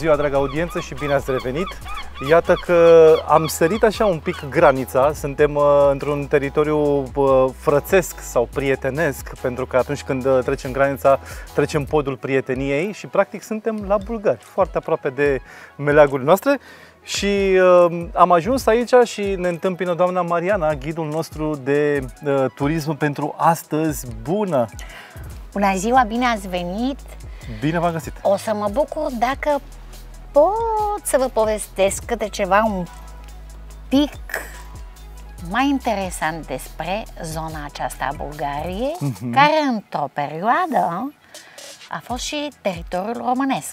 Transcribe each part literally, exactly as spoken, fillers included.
ziua, dragă audiență, și bine ați revenit! Iată că am sărit așa un pic granița, suntem uh, într-un teritoriu uh, frățesc sau prietenesc, pentru că atunci când uh, trecem granița, trecem podul prieteniei și practic suntem la bulgari, foarte aproape de meleagurile noastre. Și uh, am ajuns aici și ne întâmpină doamna Mariana, ghidul nostru de uh, turism pentru astăzi. Bună! Bună ziua, bine ați venit! Bine v-am găsit! O să mă bucur dacă pot să vă povestesc câte ceva un pic mai interesant despre zona aceasta a Bulgariei, uh-huh. care într-o perioadă a fost și teritoriul românesc.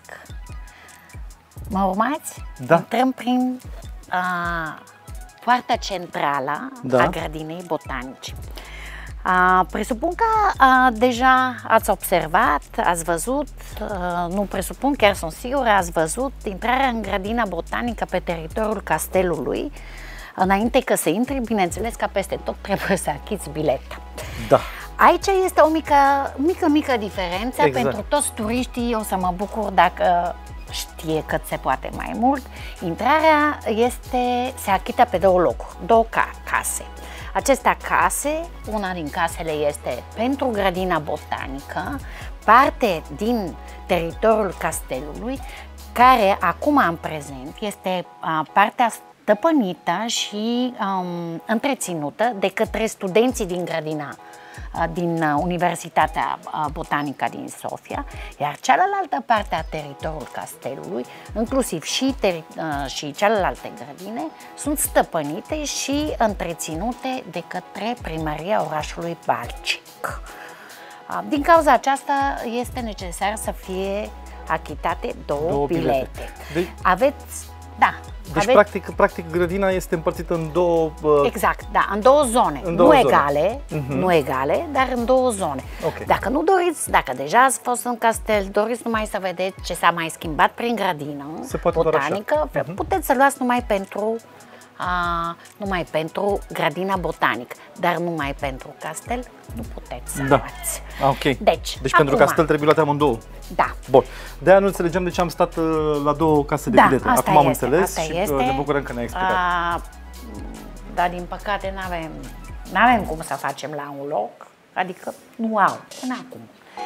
Mă urmați? Da. Intrăm prin a, poarta centrală da. a grădinei botanice. A, presupun că a, deja ați observat, ați văzut, a, nu presupun, chiar sunt sigură, ați văzut intrarea în grădina botanică pe teritoriul castelului. Înainte că să intri, bineînțeles că peste tot trebuie să achizi bilet. Da. Aici este o mică, mică, mică diferență, exact. Pentru toți turiștii. O să mă bucur dacă știe cât se poate mai mult. Intrarea este, se achită pe două locuri, două case. Aceste case, una din casele este pentru grădina botanică, parte din teritoriul castelului, care acum în prezent este partea stăpânită și um, întreținută de către studenții din grădina din Universitatea Botanică din Sofia, iar cealaltă parte a teritoriului castelului, inclusiv și, și celelalte grădine, sunt stăpânite și întreținute de către primăria orașului Balcic. Din cauza aceasta este necesar să fie achitate două, două bilete. bilete. Deci... Aveți, da. Deci, Aveți... practic, practic, grădina este împărțită în două... Uh... Exact, da, în două zone. În două nu zone. egale, uh-huh. nu egale, dar în două zone. Okay. Dacă nu doriți, dacă deja ați fost în castel, doriți numai să vedeți ce s-a mai schimbat prin grădină botanică, uh-huh. puteți să luați numai pentru, a, numai pentru grădina botanică, dar numai pentru castel nu puteți să da. luați. Okay. Deci, deci acum, pentru castel trebuie luate amândouă. Da. Bun. De-aia nu înțelegem de ce am stat uh, la două case de da, bilete. Asta acum am este, înțeles asta și este. ne bucurăm că ne-ai explicat. A, dar din păcate n-avem, n-avem cum să facem la un loc, adică nu au până acum.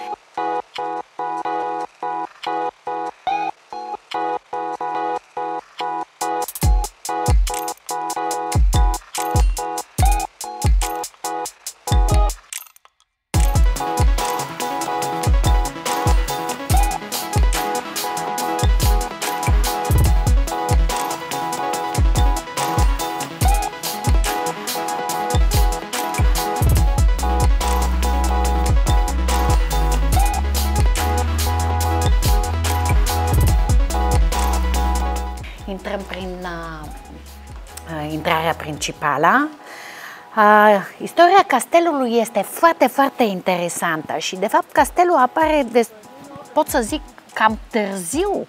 Intrăm prin uh, uh, intrarea principală. Uh, istoria castelului este foarte, foarte interesantă și, de fapt, castelul apare, de, pot să zic, cam târziu,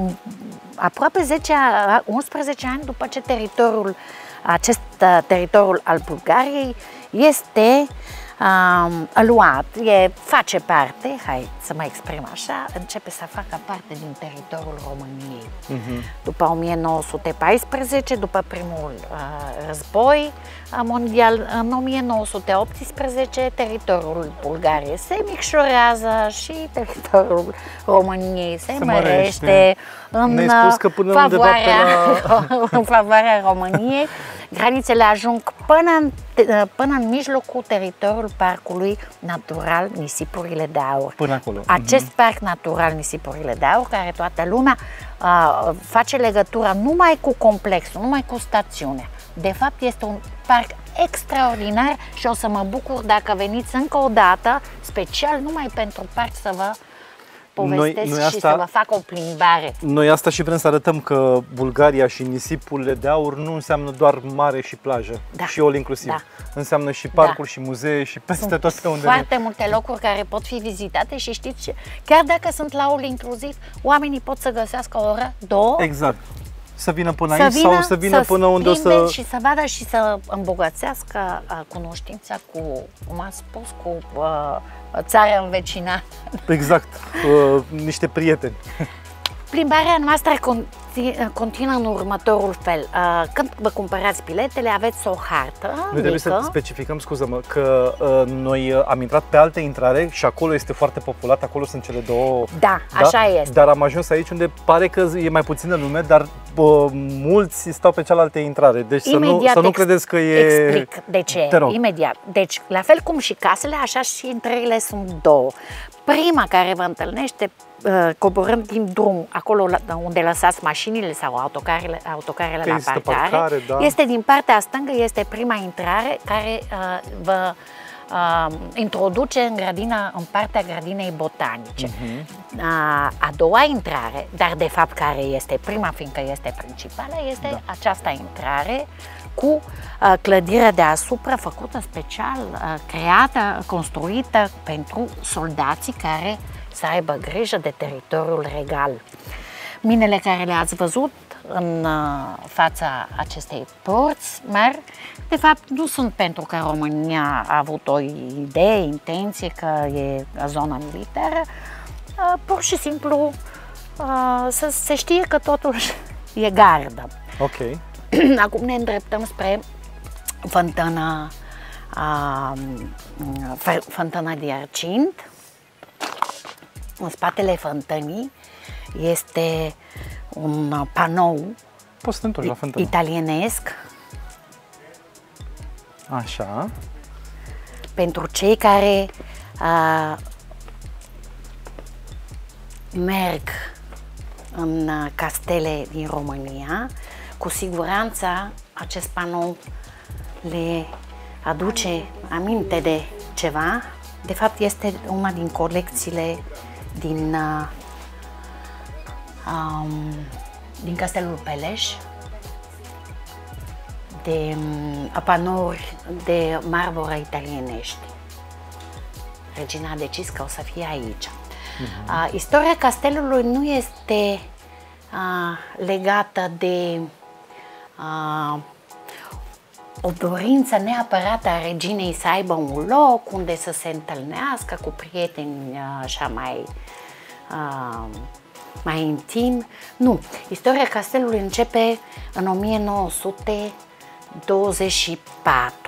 aproape zece, unsprezece ani după ce teritoriul, acest uh, teritoriul al Bulgariei este Um, luat, e, face parte, hai să mă exprim așa, începe să facă parte din teritoriul României. Uh-huh. După o mie nouă sute paisprezece, după primul uh, război mondial, în o mie nouă sute optsprezece, teritoriul Bulgariei se micșorează și teritoriul României se, se mărește, mărește în, că până favoarea, la... în favoarea României. Granițele ajung până în, până în mijlocul teritoriului Parcului Natural Nisipurile de Aur. Până acolo. Acest uh-huh. parc natural Nisipurile de Aur, care toată lumea uh, face legătura numai cu complexul, numai cu stațiunea. De fapt, este un parc extraordinar și o să mă bucur dacă veniți încă o dată, special numai pentru parc, să vă povestesc noi, noi asta, și să vă fac o plimbare. Noi asta și vrem să arătăm, că Bulgaria și nisipurile de aur nu înseamnă doar mare și plajă, da. și all inclusiv. Da. Înseamnă și parcuri, da. și muzee și peste sunt toate unde foarte ne... multe locuri care pot fi vizitate și știți ce? Chiar dacă sunt la all inclusiv, oamenii pot să găsească o oră, două. Exact. Să vină până să aici vină, sau să vină să până unde o să... și să vadă și să îmbogățească cunoștința cu, cum ați spus, cu uh, țara învecinată. Exact, uh, niște prieteni. Plimbarea noastră continuă în următorul fel. Când vă cumpărați biletele, aveți o hartă. Noi trebuie să specificăm, scuză-mă, că uh, noi am intrat pe alte intrare și acolo este foarte populat, acolo sunt cele două. Da, da? Așa este. Dar am ajuns aici unde pare că e mai puțină lume, dar uh, mulți stau pe cealaltă intrare. Deci să nu, să nu credeți că e... Explic de ce, imediat. Deci, la fel cum și casele, așa și intrările sunt două. Prima care vă întâlnește coborând din drum, acolo unde lăsați mașinile sau autocarele, autocarele la parcare, parcare da. Este din partea stângă, este prima intrare care uh, vă uh, introduce în grădina, în partea grădinei botanice. Uh-huh. uh, a doua intrare, dar de fapt care este prima, fiindcă este principală, este da. Această intrare cu uh, clădirea deasupra, făcută special, uh, creată, construită pentru soldații care să aibă grijă de teritoriul regal. Minele care le-ați văzut în uh, fața acestei porți mari, de fapt nu sunt pentru că România a avut o idee, intenție că e zona militară, uh, pur și simplu uh, să se știe că totul e gardă. Ok. Acum ne îndreptăm spre fântâna, uh, fântâna de argint. În spatele fântânii este un panou italienesc. Așa. Pentru cei care uh, merg în castele din România, cu siguranță acest panou le aduce aminte de ceva. De fapt, este una din colecțiile din, uh, um, din Castelul Peleș, de um, panouri de marmură italienești. Regina a decis că o să fie aici. Uh-huh. uh, istoria castelului nu este uh, legată de uh, o dorință neapărat a reginei să aibă un loc unde să se întâlnească cu prieteni așa mai, uh, mai intim. Nu. Istoria castelului începe în o mie nouă sute douăzeci și patru.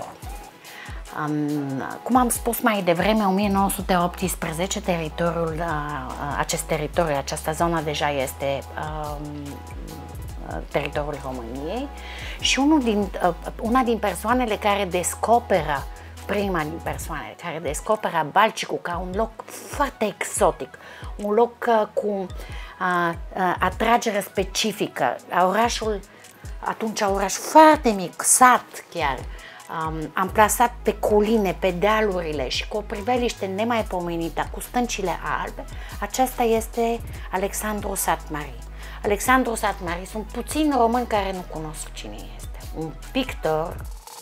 Um, cum am spus mai devreme, o mie nouă sute optsprezece, teritoriul, uh, acest teritoriu, această zonă deja este um, teritoriul României și unul din, una din persoanele care descoperă, prima din persoane care descoperă Balcicul ca un loc foarte exotic, un loc cu a, a, atragere specifică, orașul, atunci oraș foarte mic, sat chiar, um, amplasat pe coline, pe dealurile și cu o priveliște nemaipomenită, cu stâncile albe, aceasta este Alexandru Sat-Mari. Alexandru Sat-Mari, sunt puțini români care nu cunosc cine este. Un pictor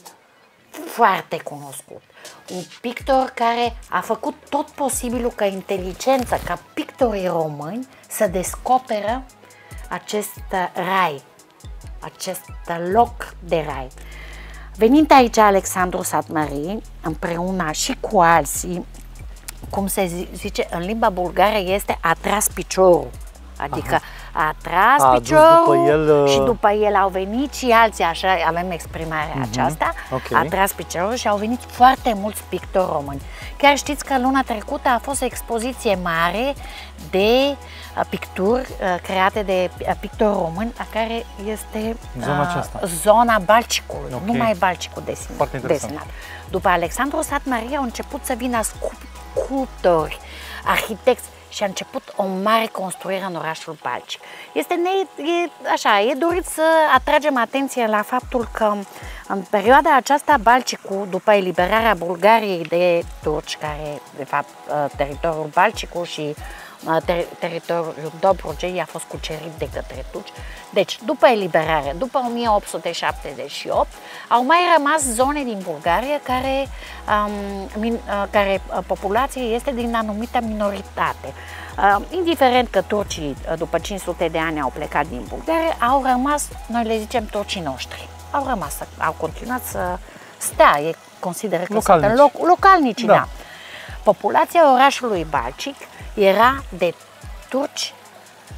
foarte cunoscut. Un pictor care a făcut tot posibilul ca inteligența, ca pictorii români să descoperă acest rai, acest loc de rai. Venind aici Alexandru Sat-Mari, împreună și cu alții, cum se zice, în limba bulgară este a tras piciorul. Adică Aha. a tras a piciorul după el, și după el au venit și alții, așa avem exprimarea uh-huh. aceasta, okay. a tras piciorul și au venit foarte mulți pictori români. Chiar știți că luna trecută a fost o expoziție mare de picturi create de pictori români, a care este zona, uh, zona Balcicului, okay. numai Balcicul desenat. desenat. După Alexandru Sat-Mari au început să vină sculptori, arhitecți, și a început o mare construire în orașul Balcic. Este ne, e, așa, e dorit să atragem atenție la faptul că în perioada aceasta Balcicul, după eliberarea Bulgariei de turci, care de fapt teritoriul Balcicul și ter, teritoriul Dobrogei a fost cucerit de către turci. Deci, după eliberare, după o mie opt sute șaptezeci și opt, au mai rămas zone din Bulgaria care, um, min, uh, care uh, populația este din anumită minoritate. Uh, indiferent că turcii, uh, după cinci sute de ani, au plecat din Bulgaria, au rămas, noi le zicem turcii noștri, au rămas, au continuat să stea, ei consideră că localnici. sunt loc, localnici. Da. Da. Populația orașului Balcic era de turci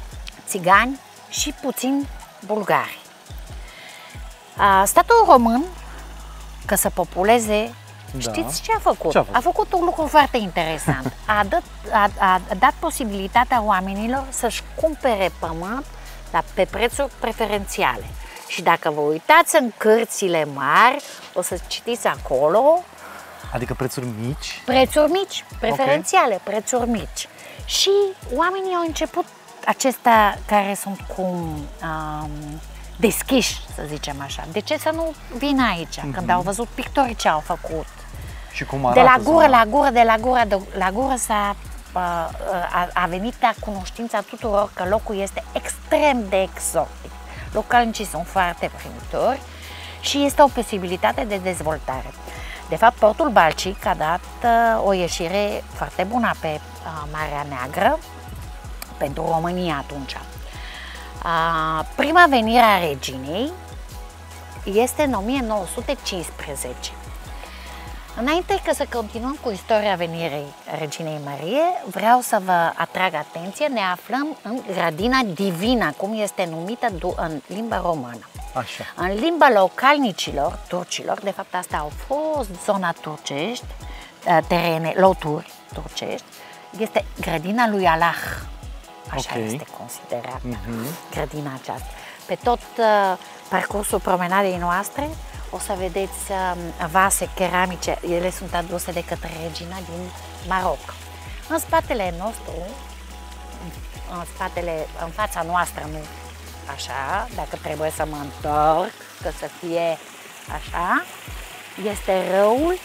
țigani și puțin bulgari. Statul român, ca să populeze, da. Știți ce a făcut? Ce a făcut? A făcut un lucru foarte interesant. A dat, a, a dat posibilitatea oamenilor să-și cumpere pământ dar pe prețuri preferențiale. Și dacă vă uitați în cărțile mari, o să citiți acolo... Adică prețuri mici? Prețuri mici, preferențiale, okay. Prețuri mici. Și oamenii au început, acestea care sunt cum um, deschiși, să zicem așa. De ce să nu vină aici, mm-hmm. când au văzut pictorii ce au făcut? Și cum arată? De la gură zona? la gură, de la gură de, la gură s-a, a, a venit la cunoștința tuturor că locul este extrem de exotic. Localnicii sunt foarte primitori și este o posibilitate de dezvoltare. De fapt, portul Balcic a dat uh, o ieșire foarte bună pe uh, Marea Neagră pentru România atunci. Uh, prima venire a reginei este în o mie nouă sute cincisprezece. Înainte că să continuăm cu istoria venirii Reginei Marie, vreau să vă atrag atenție, ne aflăm în Grădina Divina, cum este numită în limba română. Așa. În limba localnicilor, turcilor, de fapt asta au fost zona turcești, terene, loturi turcești, este Grădina lui Allah. Așa okay. este considerată mm-hmm. grădina aceasta. Pe tot uh, parcursul promenadei noastre o să vedeți uh, vase keramice, ele sunt aduse de către regina din Maroc. În spatele nostru, în spatele, în fața noastră, nu așa, dacă trebuie să mă întorc, că să fie așa, este râul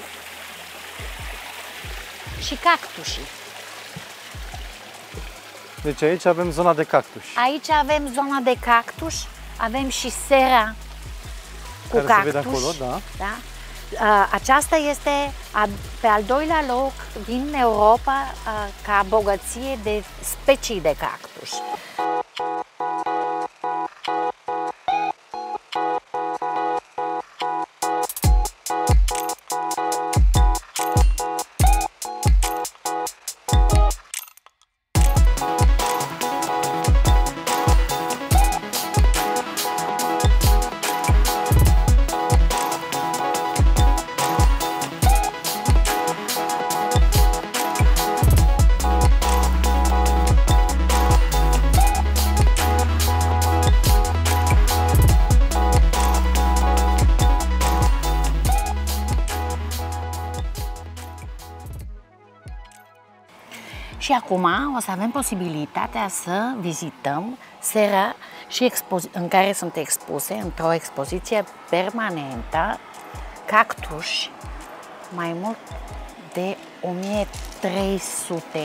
și cactușii. Deci aici avem zona de cactuși. Aici avem zona de cactus, avem și sera cu care cactus. Se vede acolo, da. Da? Aceasta este pe al doilea loc din Europa ca bogăție de specii de cactus. Și acum o să avem posibilitatea să vizităm sera și în care sunt expuse într-o expoziție permanentă cactuși, mai mult de o mie trei sute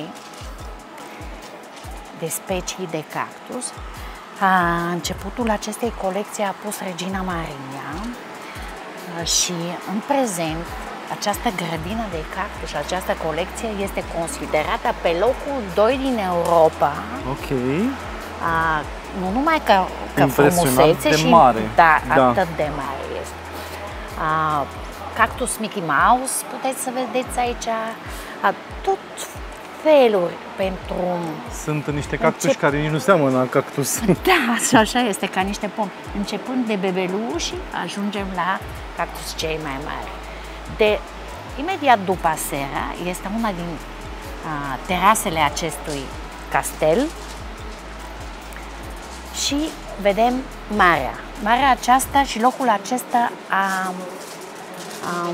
de specii de cactus. A începutul acestei colecții a pus Regina Maria și în prezent această grădină de cactus, această colecție este considerată pe locul doi din Europa. Ok. A, nu numai că, că frumusețe, de și mare. Da, da, atât de mare este. A, cactus Mickey Mouse, puteți să vedeți aici, a, tot feluri pentru... Sunt niște cactuși Încep... care nici nu seamănă cactus. Da, și așa este, ca niște pomi. Începând de bebeluși, ajungem la cactus cei mai mari. De imediat după sera este una din a, terasele acestui castel și vedem marea. Marea aceasta și locul acesta a, a,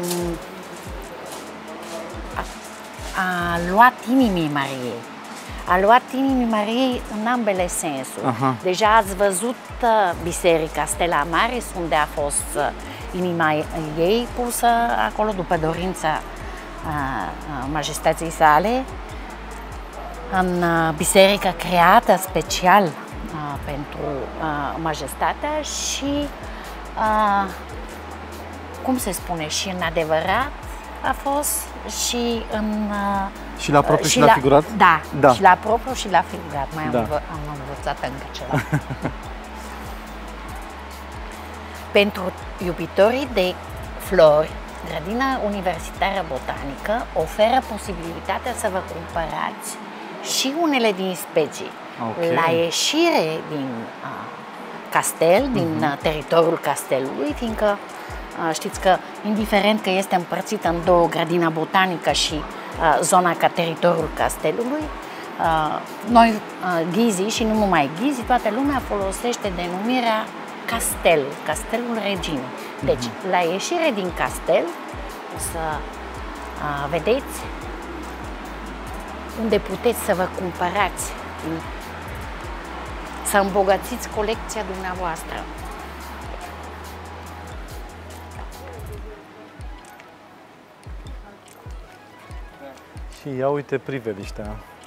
a, a luat inimii Mariei. A luat inimii Mariei în ambele sensuri. Aha. Deja ați văzut biserica Stella Maris, unde a fost inima ei pusă acolo după dorința majestății sale, în biserica creată special pentru majestatea și, cum se spune, și în adevărat a fost și în... Și la propriu și, și la, la figurat? Da, da, și la propriu și la figurat. Mai da. am, am învățat încă ceva. Pentru iubitorii de flori, Grădina Universitară Botanică oferă posibilitatea să vă cumpărați și unele din specii. Okay. La ieșire din uh, castel, din uh, teritoriul castelului, fiindcă uh, știți că, indiferent că este împărțită în două, grădina botanică și uh, zona ca teritoriul castelului, uh, noi, uh, ghizii și nu numai ghizii, toată lumea folosește denumirea castel, castelul reginei. Deci, uh-huh. la ieșire din castel, o să uh, vedeți unde puteți să vă cumpărați, să îmbogățiți colecția dumneavoastră. Și ia uite priveliștea.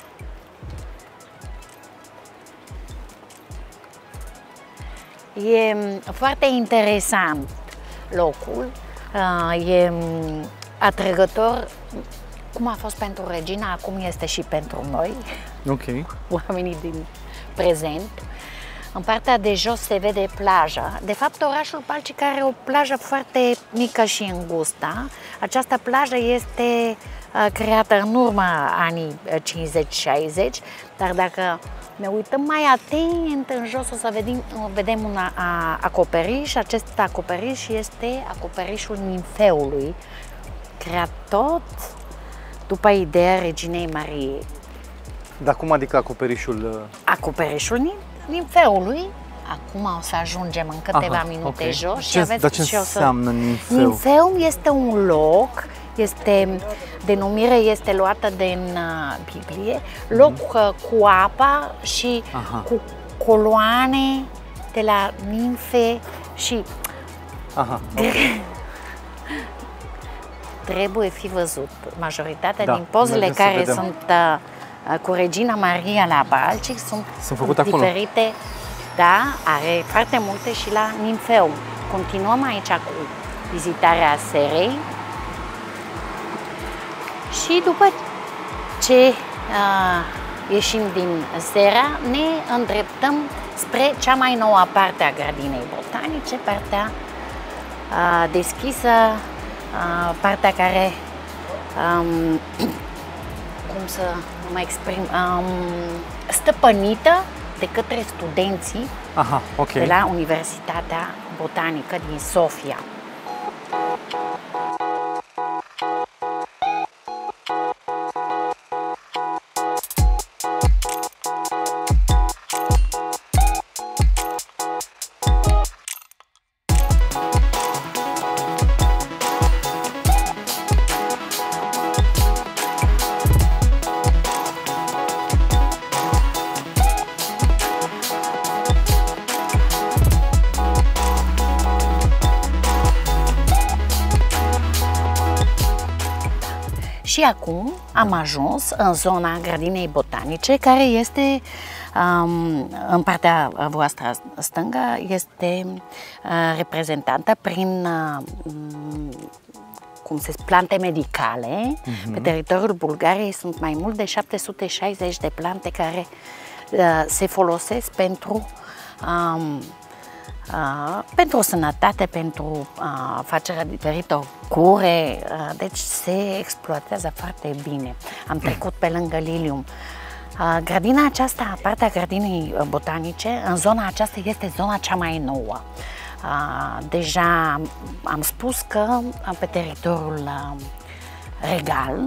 E foarte interesant locul, e atrăgător, cum a fost pentru Regina, acum este și pentru noi, okay. oamenii din prezent. În partea de jos se vede plaja. De fapt, orașul Palcic are o plajă foarte mică și îngustă. Această plajă este creată în urma anii cincizeci șaizeci, dar dacă ne uităm mai atent în jos, o să vedem, vedem un acoperiș. Acest acoperiș este acoperișul Nimfeului, creat tot după ideea Reginei Mariei. Dar cum adică acoperișul? Acoperișul Nimfeului. Acum o să ajungem în câteva Aha, minute okay. jos. Ce, și aveți dar ce și înseamnă să... Nimfeu? Nimfeu este un loc, este, denumirea este luată din uh, Biblie, loc mm. cu apa și Aha. cu coloane de la nimfe și Aha, okay. trebuie fi văzut. Majoritatea da, din pozele care sunt uh, cu Regina Maria la Balcic sunt, sunt făcute diferite. Acolo. Da, are foarte multe și la Nimfeu. Continuăm aici cu vizitarea serei și după ce uh, ieșim din sera, ne îndreptăm spre cea mai nouă parte a grădinei botanice, partea uh, deschisă, uh, partea care, um, cum să mă exprim, um, stăpânită de către studenții Aha, okay. de la Universitatea Botanică din Sofia. Și acum am ajuns în zona grădinei botanice, care este um, în partea voastră stângă, este uh, reprezentată prin uh, cum se spune, plante medicale. Uh-huh. Pe teritoriul Bulgariei sunt mai mult de șapte sute șaizeci de plante care uh, se folosesc pentru um, Uh, pentru sănătate, pentru uh, facerea diferitor cure, uh, deci se exploatează foarte bine. Am trecut pe lângă lilium. Uh, grădina aceasta, partea grădinei botanice, în zona aceasta este zona cea mai nouă. Uh, deja am spus că pe teritoriul uh, regal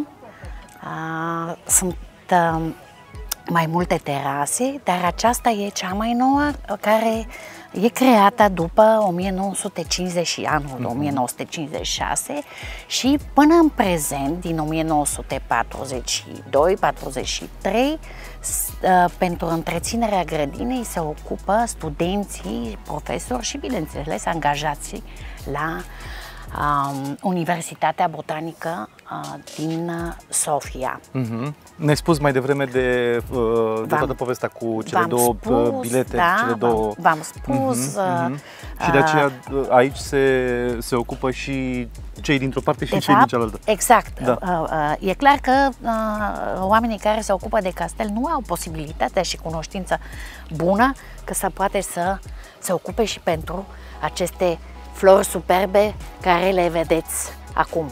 uh, sunt uh, mai multe terase, dar aceasta e cea mai nouă, care e creată după o mie nouă sute cincizeci și anul o mie nouă sute cincizeci și șase și până în prezent, din o mie nouă sute patruzeci și doi patruzeci și trei, pentru întreținerea grădinei se ocupă studenții, profesori și, bineînțeles, angajații la um, Universitatea Botanică uh, din Sofia. Mm-hmm. Ne-ai spus mai devreme de, uh, de toată povestea cu cele două spus, bilete, da, cele două... V-am spus. Mm-hmm, mm-hmm. Și de aceea aici se, se ocupă și cei dintr-o parte și de cei fapt, din cealaltă. Exact. Da. E clar că oamenii care se ocupă de castel nu au posibilitatea și cunoștință bună că să poate să se ocupe și pentru aceste flori superbe care le vedeți acum.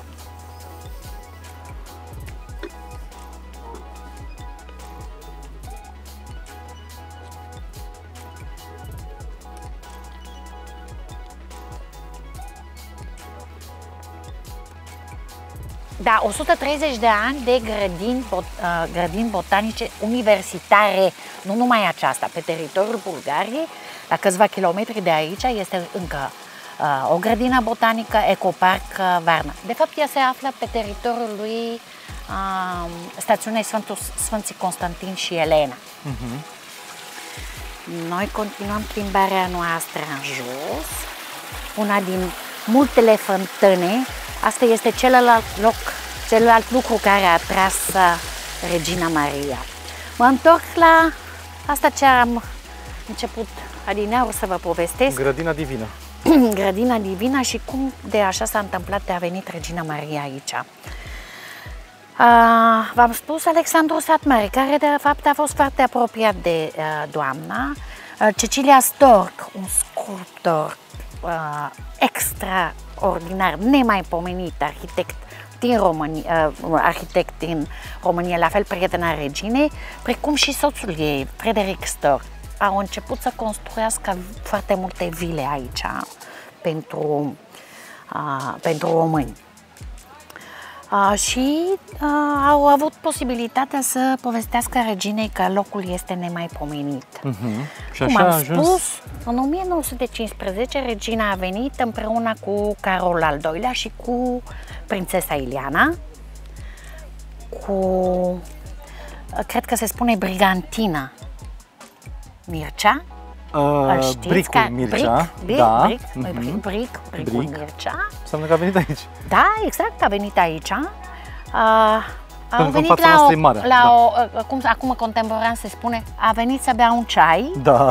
Da, o sută treizeci de ani de grădini, bot, uh, grădini botanice universitare, nu numai aceasta, pe teritoriul Bulgariei, la câțiva kilometri de aici este încă uh, o grădină botanică, Ecoparc uh, Varna. De fapt, ea se află pe teritoriul lui uh, stațiunei Sfântul, Sfânții Constantin și Elena. Uh-huh. Noi continuăm plimbarea noastră în jos, una din multele fântâne. Asta este celălalt loc, celălalt lucru care a atras Regina Maria. Mă întorc la asta ce am început adineauri să vă povestesc. Grădina Divină. Grădina Divină și cum de așa s-a întâmplat de a venit Regina Maria aici. V-am spus Alexandru Satmari, care de fapt a fost foarte apropiat de uh, doamna. Uh, Cecilia Storc, un sculptor uh, extraordinar, nemaipomenit, arhitect din România, uh, arhitect din România, la fel prietena reginei, precum și soțul ei, Frederic Storc. Au început să construiască foarte multe vile aici pentru, uh, pentru români. Uh, și uh, au avut posibilitatea să povestească reginei că locul este nemaipomenit. Uh-huh. Și Cum așa am a ajuns... spus, în o mie nouă sute cincisprezece regina a venit împreună cu Carol al doilea și cu prințesa Ileana, cu, cred că se spune Brigantina Mircea. Uh, Știți Bricul ca, Mircea. Bric, bric, da. bric, uh-huh. bric, bric, Bricul Bric. Mircea. Înseamnă că a venit aici. Da, exact, a venit aici. Uh, a venit fața la, noastră o, e mare, la da. o, cum acum contemporan se spune, a venit să bea un ceai. Da.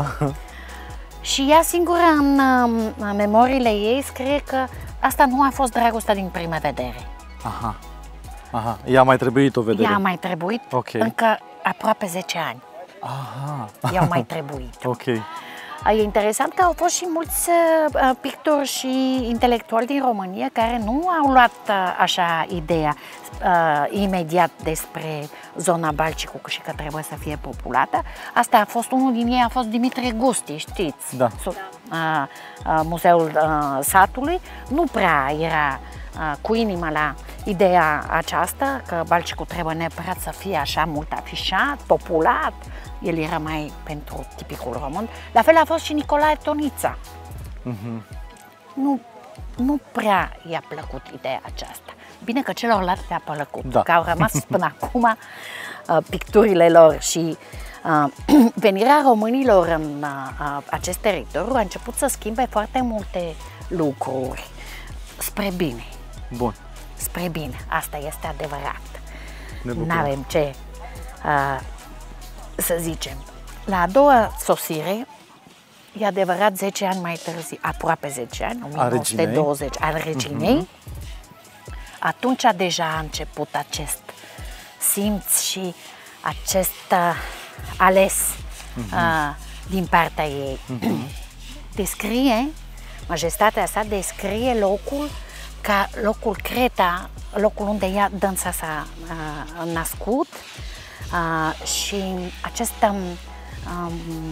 Și ea singură în, în memoriile ei scrie că asta nu a fost dragostea din prima vedere. Aha. Aha. I-a mai trebuit o vedere. I-a mai trebuit okay. încă aproape zece ani. Aha. I-au mai trebuit. Ok. E interesant că au fost și mulți uh, pictori și intelectuali din România care nu au luat uh, așa ideea uh, imediat despre zona Balcicul și că trebuie să fie populată. Asta a fost, unul din ei a fost Dimitrie Gusti, știți? Da. So, uh, uh, Muzeul uh, Satului nu prea era uh, cu inima la ideea aceasta, că Balcicul trebuie neapărat să fie așa mult afișat, populat. El era mai pentru tipicul român. La fel a fost și Nicolae Tonița. Uh-huh. Nu, nu prea i-a plăcut ideea aceasta. Bine că celorlalți le-a plăcut, da. Că au rămas până acum uh, picturile lor și uh, venirea românilor în uh, acest teritoriu a început să schimbe foarte multe lucruri spre bine. Bun. Spre bine, asta este adevărat. Nu avem ce uh, să zicem. La a doua sosire, e adevărat zece ani mai târziu, aproape zece ani, o mie nouă sute douăzeci, al reginei, uh-huh. Atunci deja a început acest simț și acest uh, ales uh-huh. uh, din partea ei. Uh-huh. Descrie, majestatea sa descrie locul ca locul Creta, locul unde ea, dânsa s-a uh, născut. Uh, și acest um, um,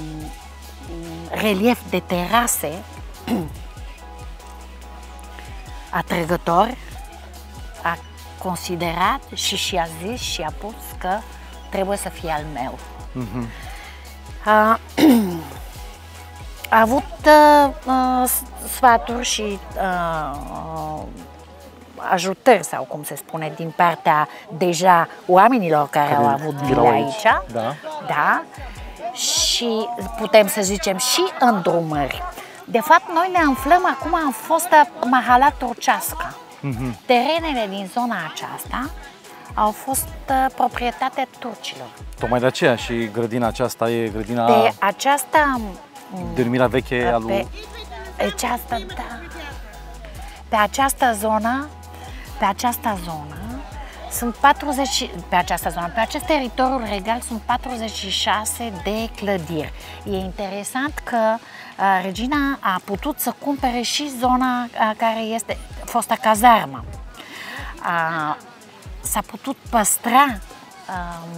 relief de terase atrăgător a considerat și și-a zis și a pus că trebuie să fie al meu. Uh-huh. uh, a avut uh, uh, sfaturi și uh, ajutări, sau cum se spune, din partea deja oamenilor care, care au avut vile aici, da. Da, și putem să zicem și îndrumări. De fapt, noi ne aflăm acum în fosta Mahala turcească. Mm-hmm. Terenele din zona aceasta au fost uh, proprietatea turcilor. Tocmai de aceea și grădina aceasta e grădina... Pe aceasta... Denumirea veche a lui... Pe aceasta, da. Pe această zonă, pe această zonă sunt patruzeci, pe această zonă, pe acest teritoriu regal sunt patruzeci și șase de clădiri. E interesant că uh, regina a putut să cumpere și zona uh, care este fosta cazarmă. Uh, S-a putut păstra uh,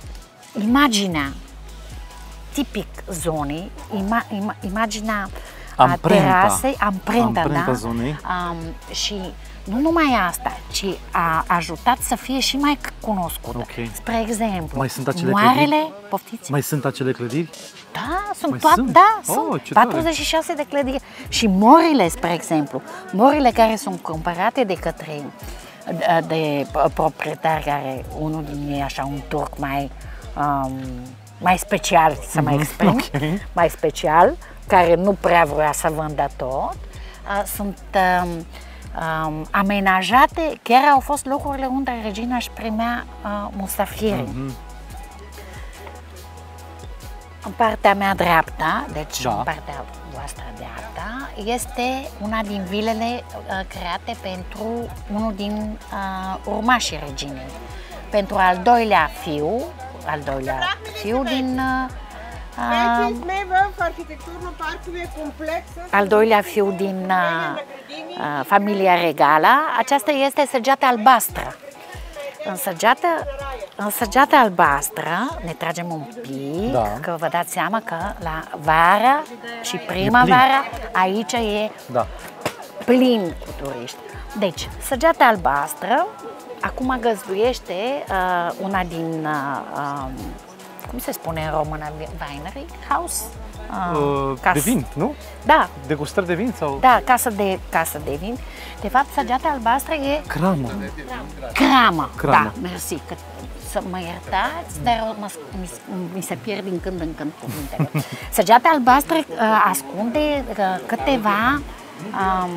imaginea tipic zonei, ima, ima, imaginea amprenta, terasei, amprenta, amprenta da? zonei. Um, și nu numai asta, ci a ajutat să fie și mai cunoscută. Okay. Spre exemplu, mai sunt acele moarele, clădiri? poftiți? Mai sunt acele clădiri? Da, sunt mai toate, sunt? da, Oh, sunt ce tare. patruzeci și șase de clădiri. Și morile, spre exemplu, morile care sunt cumpărate de către de, de proprietari care, unul din ei așa, un turc mai, um, mai special, să mă exprim, Okay. mai special, care nu prea vrea să vândă tot, uh, sunt um, um, amenajate, chiar au fost locurile unde regina își primea uh, musafiri. Mm-hmm. În partea mea dreaptă, deci da. în partea voastră dreaptă, este una din vilele uh, create pentru unul din uh, urmașii reginei. Pentru al doilea fiu, al doilea fiu din uh, uh, al doilea fiu din uh, uh, familia regală, aceasta este săgeata albastră. În săgeata, în săgeata albastră ne tragem un pic, da. că vă dați seama că la vara și primăvara aici e da. plin cu turiști. Deci, săgeata albastră acum găzduiește uh, una din, uh, uh, cum se spune în română, winery house? Uh, uh, cas... De vin, nu? Da. Degustări de vin sau? Da, casă de, casă de vin. De fapt, săgeata albastră e... Cramă. Cramă, Cramă. da, mersi. Că, să mă iertați, dar mă, mi, mi se pierd din când în când cuvintele. Săgeata albastră uh, ascunde uh, câteva um,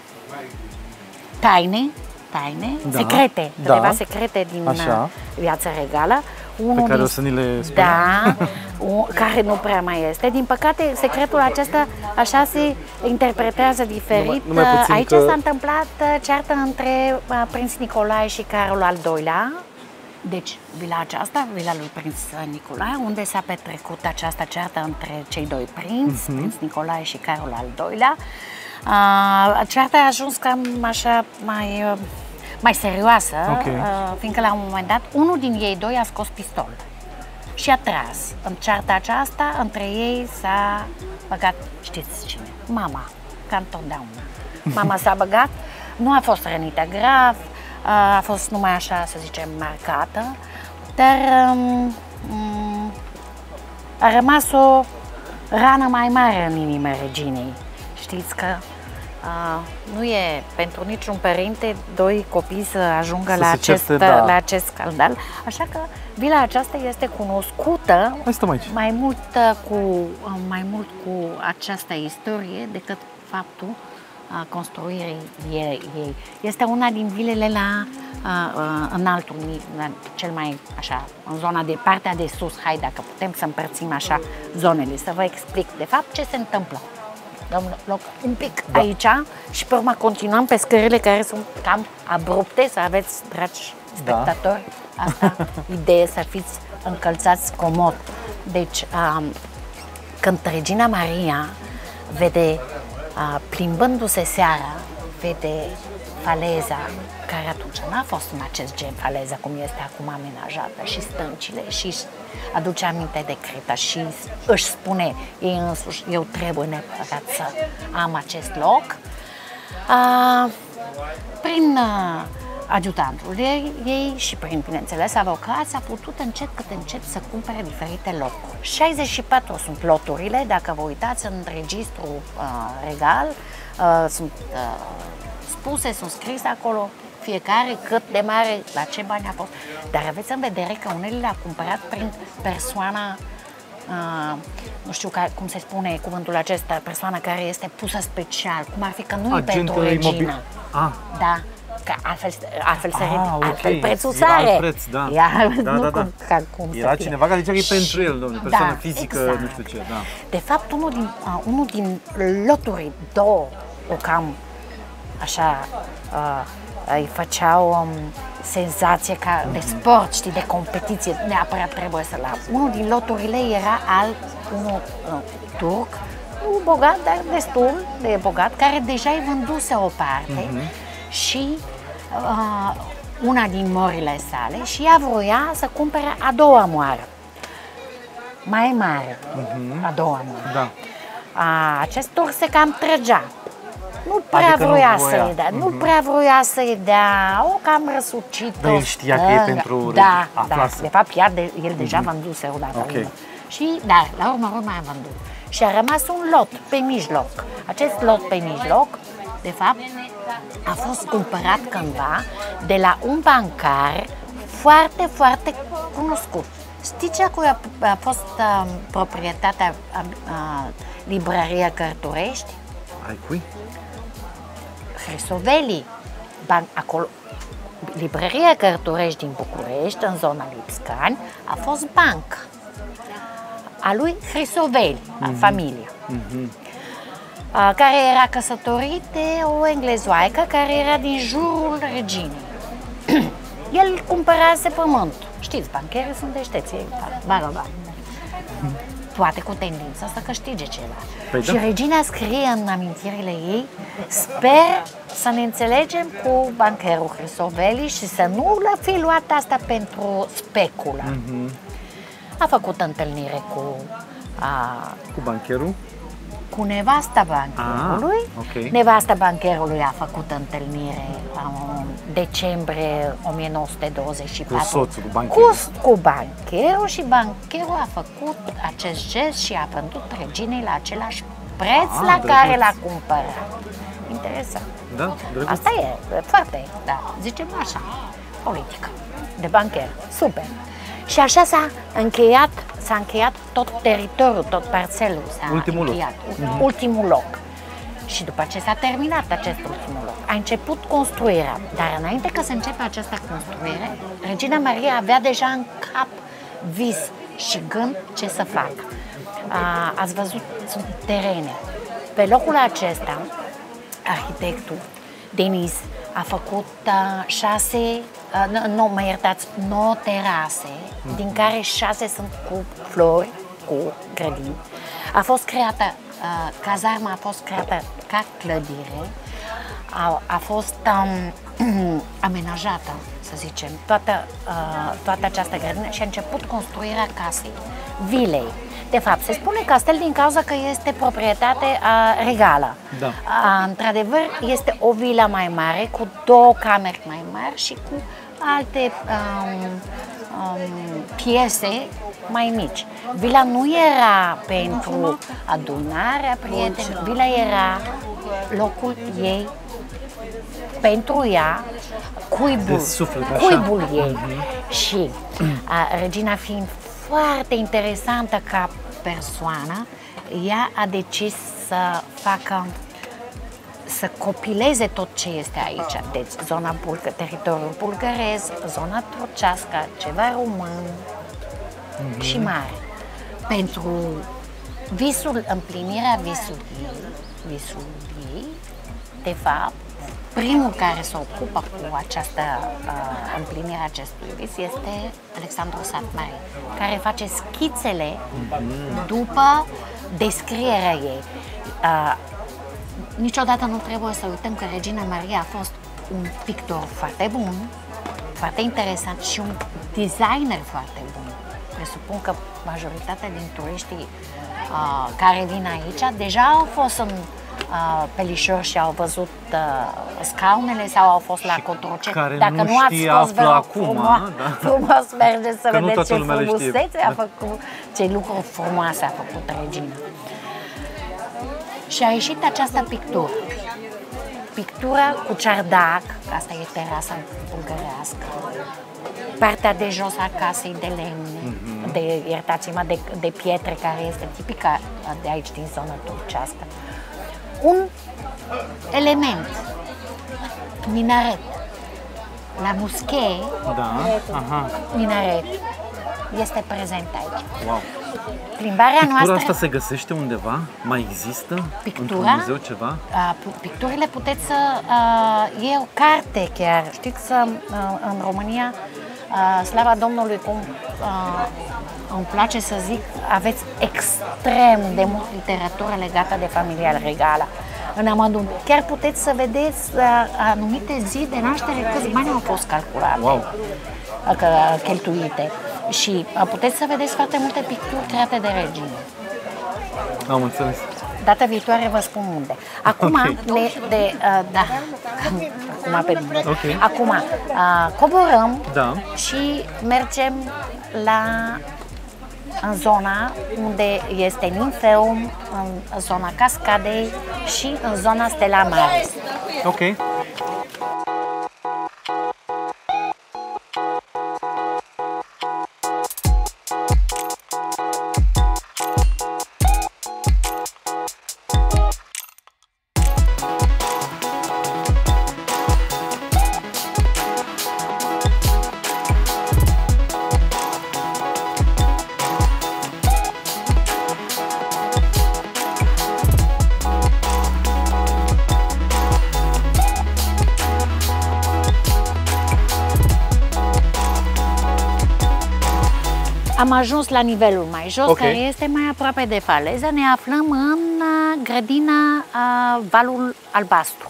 taine, taine, da. secrete, câteva da. secrete din Așa. viața regală. Unul pe care din, o să ni le spunem. Da, un, care nu prea mai este. Din păcate, secretul acesta așa se interpretează diferit. Numai, numai Aici că... s-a întâmplat ceartă între prinț Nicolae și Carol al doilea. Deci, vila aceasta, vila lui prinț Nicolae, unde s-a petrecut această ceartă între cei doi prinți, uh-huh. prinț Nicolae și Carol al doilea. Uh, cearta a ajuns cam așa mai... Uh, mai serioasă, okay. uh, fiindcă la un moment dat unul din ei doi a scos pistol și a tras. În cearta aceasta, între ei s-a băgat, știți cine? Mama, ca întotdeauna. Mama s-a băgat, nu a fost rănită grav, uh, a fost numai așa, să zicem, marcată, dar um, um, a rămas o rană mai mare în inima reginei. Știți că Uh, nu e pentru niciun părinte doi copii să ajungă să la, acest, certe, da. la acest scandal, așa că vila aceasta este cunoscută mai mult cu, mai mult cu această istorie decât faptul uh, construirii ei. Este una din vilele la uh, uh, în altul, la cel mai așa, în zona de partea de sus. Hai, dacă putem să împărțim așa zonele, să vă explic de fapt ce se întâmplă. Dăm loc un pic da. aici și pe urmă continuăm pe scările care sunt cam abrupte, să aveți, dragi spectatori, da. asta idee, să fiți încălțați comod. Deci, um, când regina Maria vede, uh, plimbându-se seara, vede faleza, care atunci n-a fost în acest gen faleza cum este acum amenajată, și stâncile, și aduce aminte de Creta și își spune ei însuși, eu trebuie neapărat să am acest loc. Uh, prin uh, ajutantul ei, ei și prin, bineînțeles, avocați, a putut încet cât încet să cumpere diferite locuri. șaizeci și patru sunt loturile, dacă vă uitați în registru uh, regal, uh, sunt uh, spuse, sunt scrise acolo, fiecare cât de mare, la ce bani a fost. Dar aveți în vedere că unele le-a cumpărat prin persoana, uh, nu știu ca, cum se spune cuvântul acesta, persoana care este pusă special, cum ar fi că nu e pentru regină. Ah. Da, că altfel, altfel, se, ah, okay. altfel prețul sare. Preț, da. Ia, da, nu da, da. Cum, ca, cum Era cineva care zicea că e pentru el, domnule, persoană da, fizică, exact. nu știu ce. Da. De fapt, unul din, uh, unul din loturi, două, o cam așa, uh, îi făceau um, senzație ca de sport, știi, de competiție, neapărat trebuie să-l am. Unul din loturile era al unui uh, turc, un bogat, dar destul de bogat, care deja îi vânduse o parte mm-hmm. și uh, una din morile sale și ea vroia să cumpere a doua moară, mai mare, mm-hmm. a doua moară. Da. A, acest tur se cam trăgea. Nu prea Adică nu vroia voia. să-i dea, nu prea vroia să-i dea, o cam răsucită. Dar el știa că e pentru Da, da, aflase. de fapt ea de, el deja vânduse odată. Ok. unul. Și, da, la urmă urmă a vândut. Și a rămas un lot pe mijloc. Acest lot pe mijloc, de fapt, a fost cumpărat cândva de la un bancar foarte, foarte cunoscut. Știți a cui a, a fost uh, proprietatea a, a, librăria Cărturești? Ai cui? Hrisoveli. Ban, acolo, librăria Cărturești din București, în zona Lipscani, a fost bancă a lui Hrisoveli, a Mhm. familia, a, care era căsătorit de o englezoaică care era din jurul reginei. El cumpărase pământul. Știți, bancherii sunt deșteți, ei bagă bani. Poate cu tendința să câștige ceva. Păi și da. regina scrie în amintirile ei: sper să ne înțelegem cu bancherul Hrisoveli și să nu l fi luat asta pentru speculă. Mhm. A făcut întâlnire cu, a, Cu bancherul? cu nevasta bancherului. Ah, ok. Nevasta bancherului a făcut întâlnire în decembrie o mie nouă sute douăzeci și patru Cu soțul, cu bancherul. Cu, cu bancherul și bancherul a făcut acest gest și a vândut reginei la același preț Ah, la drăguț. care l-a cumpărat. Interesant. Da, drăguț. Asta e, foarte, da, zicem așa, politică, de bancher, super. Și așa s-a încheiat, s-a încheiat tot teritoriul, tot parțelul s-a Ultimul loc. încheiat, ultimul loc. Și după ce s-a terminat acest ultimul loc, a început construirea. Dar înainte ca să începe această construire, Regina Maria avea deja în cap vis și gând ce să facă. A, ați văzut, sunt terene. Pe locul acesta, arhitectul Denis a făcut uh, șase, uh, nu, nu, mă iertați, nouă terase, din care șase sunt cu flori, cu grădini. A fost creată, uh, cazarma a fost creată ca clădire, a, a fost um, amenajată, să zicem, toată, uh, toată această grădină și a început construirea casei, vilei. De fapt, se spune castel din cauza că este proprietate uh, regală. Da. Uh, într-adevăr, este o vilă mai mare, cu două camere mai mari și cu alte um, um, piese mai mici. Vila nu era pentru adunarea prietenilor, vila era locul ei, pentru ea, cuibul, De suflet, așa. cuibul ei. Și a, regina fiind foarte interesantă ca persoană, ea a decis să facă, să copileze tot ce este aici. Deci zona bulgă, teritoriul bulgărez, zona turcească, ceva român mm-hmm. și mare. Pentru visul, împlinirea visului ei, visul ei, de fapt, primul care se ocupă cu această uh, împlinire a acestui vis este Alexandru Satmari, care face schițele după descrierea ei. Uh, niciodată nu trebuie să uităm că Regina Maria a fost un pictor foarte bun, foarte interesant și un designer foarte bun. Presupun că majoritatea din turiștii uh, care vin aici deja au fost în Uh, pelișori și au văzut uh, scaunele sau au fost la Cotroceni. Care Dacă nu nu ați știe, fost, află vă rog, acum, frumos, da? frumos mergeți să Că nu vedeți toată ce lumea le știe. frumusețe a Da. făcut, ce lucruri frumoase a făcut regina. Și a ieșit această pictură. Pictura cu cerdac, asta e terasa bulgărească, partea de jos a casei de lemne, mm-hmm. de, iertați-mă, de, de pietre, care este tipică de aici, din zona turcească. Un element, minaret. La moschee, Da, aha, minaret este prezent aici. wow. Plimbarea Pictura noastră, asta se găsește undeva? Mai există? Pictura? Într-un muzeu ceva? a, picturile puteți să, a, e o carte chiar, știți, a, în România, a, slava Domnului, cum a, îmi place să zic, aveți extrem de mult literatură legată de familia regală. În Amadun. Chiar puteți să vedeți a, anumite zi de naștere, câți bani au fost calculate, Wow. a, că, cheltuite. Și a, puteți să vedeți foarte multe picturi create de regine. Am înțeles. data viitoare vă spun unde. Acum, Okay. ne, de, uh, da, acum pe mine. Okay. Acum, uh, coborăm Da. și mergem la în zona unde este Ninfeum, în zona Cascadei și în zona Stella Maris. Ok. Am ajuns la nivelul mai jos, Ok. care este mai aproape de faleză. Ne aflăm în uh, grădina uh, Valul Albastru.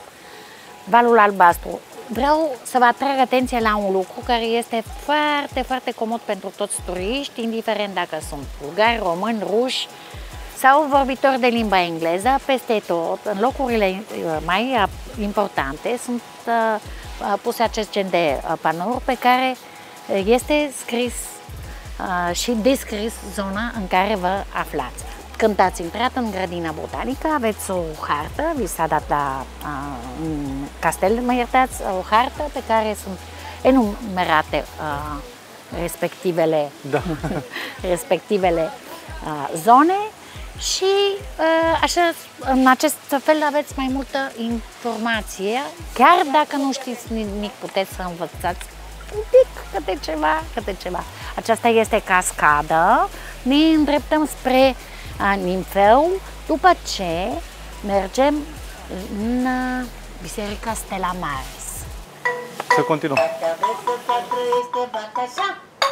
Valul Albastru. Vreau să vă atrag atenția la un lucru care este foarte, foarte comod pentru toți turiști, indiferent dacă sunt bulgari, români, ruși sau vorbitori de limba engleză, peste tot, în locurile mai importante, sunt uh, puse acest gen de uh, panouri pe care este scris uh, și descris zona în care vă aflați. Când ați intrat în grădina botanică, aveți o hartă, vi s-a dat la uh, castel, mă iertați, o hartă pe care sunt enumerate uh, respectivele, Da. respectivele uh, zone și uh, așa, în acest fel aveți mai multă informație. Chiar dacă nu știți nimic, puteți să învățați un pic câte ceva, câte ceva. Aceasta este cascadă. Ne îndreptăm spre uh, Ninfeum, după ce mergem în uh, Biserica Stella Maris. Să continuăm. Dacă vreți să se trăiește, fac așa.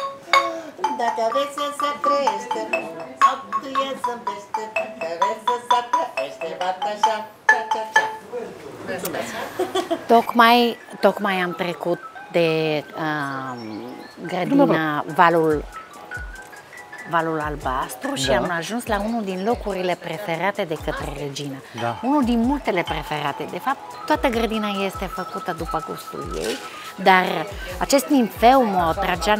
Dacă vreți să se trăiește, faptul e zâmbește. Dacă vreți să se trăiește, fac așa. Cea, cea, cea. Mulțumesc. Tocmai, tocmai am trecut de uh, grădina Valul, Valul Albastru și Da. am ajuns la unul din locurile preferate de către Regina. Da. Unul din multele preferate. De fapt, toată grădina este făcută după gustul ei, dar acest Ninfeum o atragea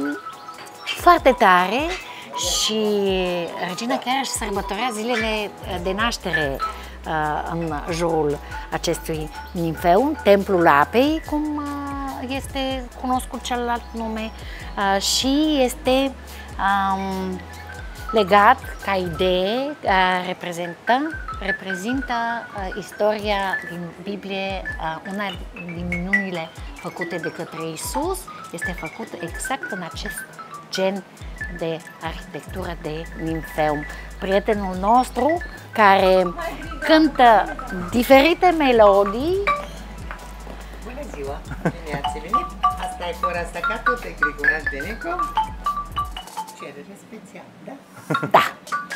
foarte tare și Regina chiar își sărbătorea zilele de naștere uh, în jurul acestui Ninfeum, Templul Apei, cum uh, este cunoscut celălalt nume, uh, și este um, legat ca idee, uh, reprezintă, reprezintă uh, istoria din Biblie, uh, una din minunile făcute de către Isus, este făcută exact în acest gen de arhitectură de Ninfeum. Prietenul nostru care cântă diferite melodii. Bună ziua! Bine ați venit! Asta e fora staccato de Grigoraș Deneco. Cerere special, da? Da.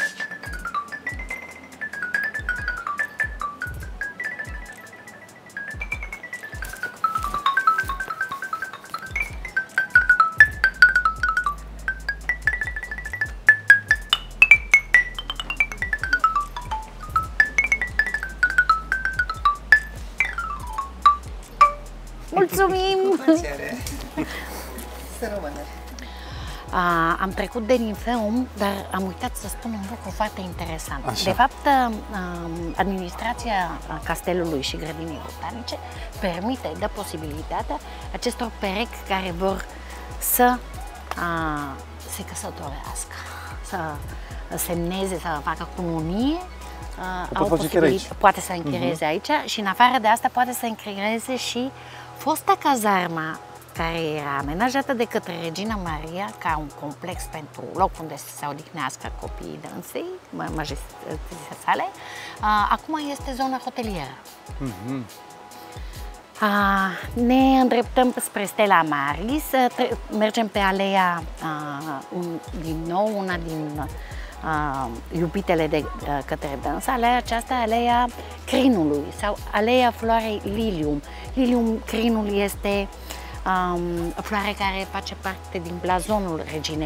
Mulțumim! Plăcere! Să rămână! A, am trecut de Ninfeum, dar am uitat să spun un lucru foarte interesant. Așa. De fapt, a, administrația castelului și grădinii botanice permite, dă posibilitatea acestor perechi care vor să a, se căsătorească, să semneze, să facă cununie. A, pot face chiar aici. poate să închirieze aici și în afară de asta poate să închirieze și fosta cazarma care era amenajată de către Regina Maria ca un complex pentru loc unde să se odihnească copiii dânsei, majestății sale. Acum este zona hotelieră. Mhm. A, ne îndreptăm spre Stella Maris, tre- mergem pe alea, a, un, din nou, una din a, iubitele de a, către dânsa, alea aceasta, alea crinului sau alea floarei lilium. Lilium, crinul, este um, o floare care face parte din blazonul reginei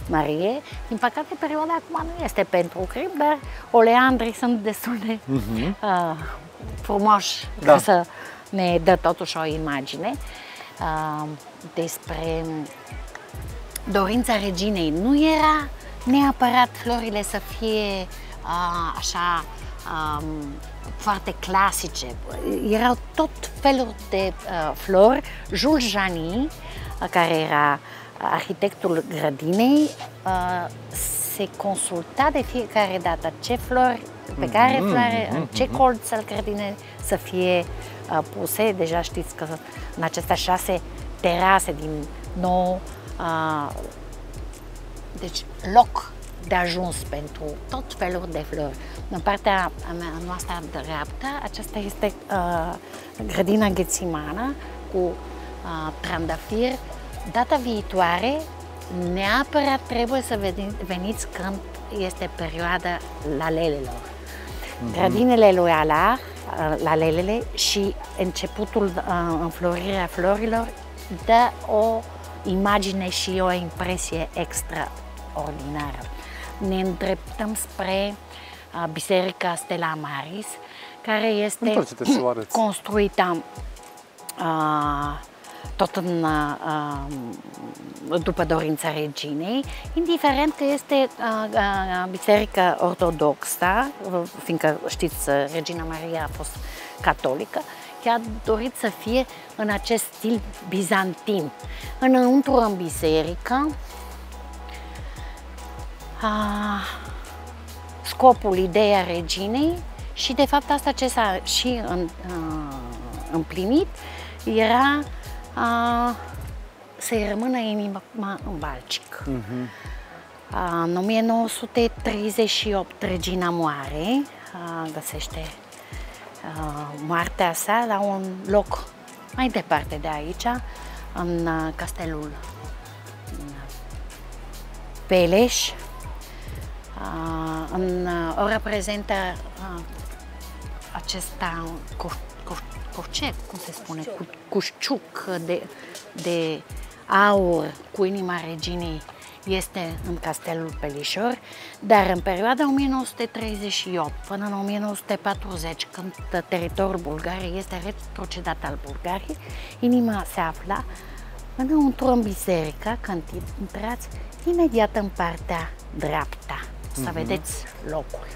Marie. Din păcate, perioada acum nu este pentru crim, dar oleandrii sunt destul de uh-huh. uh, frumoși da. Ca să ne dă totuși o imagine uh, despre dorința reginei. Nu era neapărat florile să fie uh, așa um, foarte clasice. Erau tot felul de uh, flori. Jules Jany, uh, care era arhitectul grădinei, uh, se consulta de fiecare dată ce flori, pe care mm-hmm, floare, mm-hmm. în ce colț al grădinei să fie uh, puse. Deja știți că în acestea șase terase din nou, uh, deci loc de ajuns pentru tot felul de flori. În partea noastră dreaptă, aceasta este uh, grădina Ghețimana cu uh, trandafir. Data viitoare, neapărat trebuie să veniți când este perioada lalelelor. Mm-hmm. Grădinele lui Allard, uh, lalelele și începutul uh, înflorirea florilor dă o imagine și o impresie extraordinară. Ne îndreptăm spre uh, Biserica Stella Maris, care este construită uh, tot în, uh, după dorința reginei, indiferent că este uh, uh, biserica ortodoxă, fiindcă știți, Regina Maria a fost catolică, ea a dorit să fie în acest stil bizantin. Înăuntru în biserică, uh, scopul, ideea reginei și de fapt asta ce s-a și în, uh, împlinit era uh, să-i rămână inima în Balcic. Uh-huh. uh, în o mie nouă sute treizeci și opt Regina moare, uh, găsește uh, moartea sa la un loc mai departe de aici, în uh, castelul Peleș. Uh, în, uh, o reprezintă uh, acesta cu, cu, curcet, cum se spune, cu, cușciuc de, de aur cu inima reginei, este în castelul Pelișor, dar în perioada o mie nouă sute treizeci și opt până în o mie nouă sute patruzeci, când teritoriul Bulgariei este retrocedat al Bulgariei, inima se afla înăuntru în biserică, când intrați imediat în partea dreapta. Să vedeți locul.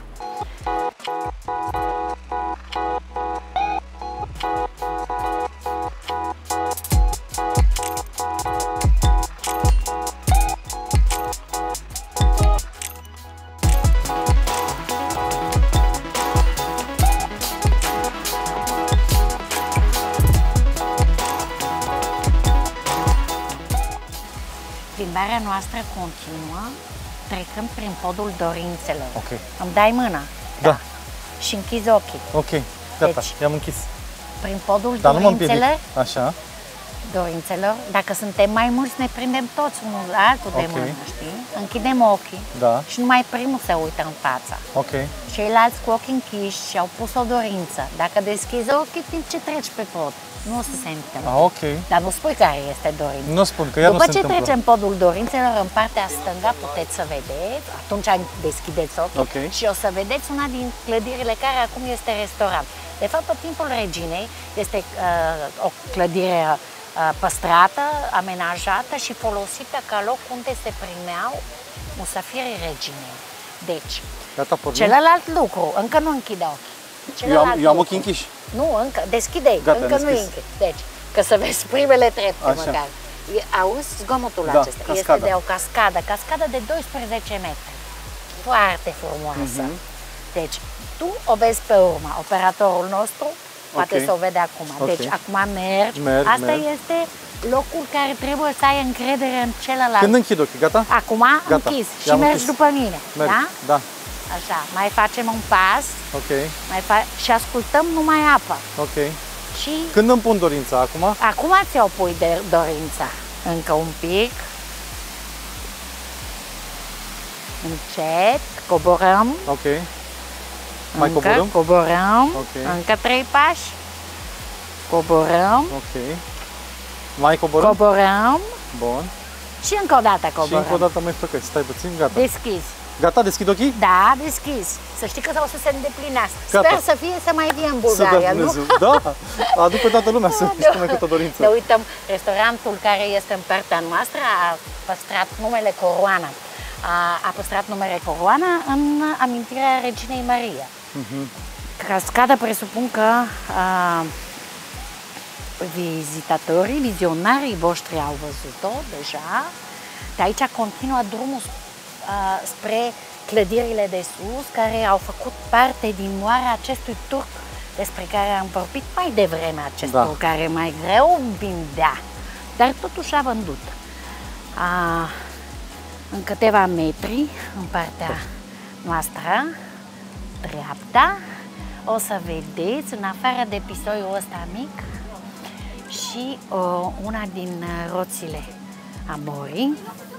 Plimbarea noastră continuă, trecând prin podul dorințelor. Okay. Îmi dai mâna? Da. da. Și închizi ochii. Ok, gata, deci, i-am închis. Prin podul Dar dorințelor, așa. dorințelor, dacă suntem mai mulți, ne prindem toți unul altul okay. de mână, știi? Închidem ochii da. și numai primul se uită în fața. Ok. Ceilalți cu ochii închiși și-au pus o dorință. Dacă deschizi ochii, timp ce treci pe pod, nu o să se întâmple. Ah, ok. Dar nu spui care este dorința. Nu spun, că ea După nu se ce întâmplă. trecem podul dorințelor, în partea stânga puteți să vedeți, atunci deschideți ochii okay. și o să vedeți una din clădirile care acum este restaurant. De fapt, pe timpul reginei este uh, o clădire uh, păstrată, amenajată și folosită ca loc unde se primeau musafirii reginei. Deci, gata, celălalt lucru, încă nu închide ochii. Eu am, eu am ochii închiși. Nu, încă, deschide-i, încă nu e închis. Deci, că să vezi primele trepte așa. Măcar. Auzi zgomotul da, acesta? Cascada. Este de o cascadă, cascadă de doisprezece metri. Foarte frumoasă. Mm-hmm. Deci, tu o vezi pe urmă, operatorul nostru poate okay. să o vede acum. Okay. Deci, acum mergi. Merg, Asta merg. este locul care trebuie să ai încredere în celălalt. Când închid ochii, gata? Acum gata. Închis și mergi închis. După mine. Merg. Da? Da. Așa, mai facem un pas. Ok. Mai fa și ascultăm numai apă. Ok. Și când îmi pun dorința? Acum? Acum ți-o pui de dorința. Încă un pic. Încet, coborăm. Ok. Mai încă, coborăm? Coborăm. Okay. Încă trei pași. Coborăm. Ok. Mai coborăm? Coborăm. Bun. Și încă o dată coborăm. Și încă o dată mai frăcăi. Stai puțin, gata. Deschizi. Gata, deschid ochii? Da, deschis. Să știi că o să se îndeplinească. Gata. Sper să fie să mai vie în Să dea Bulgaria, nu? Dumnezeu. Da, aduc pe toată lumea să spune câtă dorință. Ne uităm, restaurantul care este în partea noastră a păstrat numele Coroana. A, a păstrat numele Coroana în amintirea Reginei Maria. Uh-huh. Cascada presupun că a, vizitatorii, vizionarii voștri au văzut-o deja. De aici continuă drumul a, spre clădirile de sus, care au făcut parte din moarea acestui turc despre care am vorbit mai devreme, acest Da. turc care mai greu vindea, dar totuși a vândut. A, în câteva metri, în partea noastră, dreapta, o să vedeți, în afară de pisoiul ăsta mic, și o, una din roțile Amorii.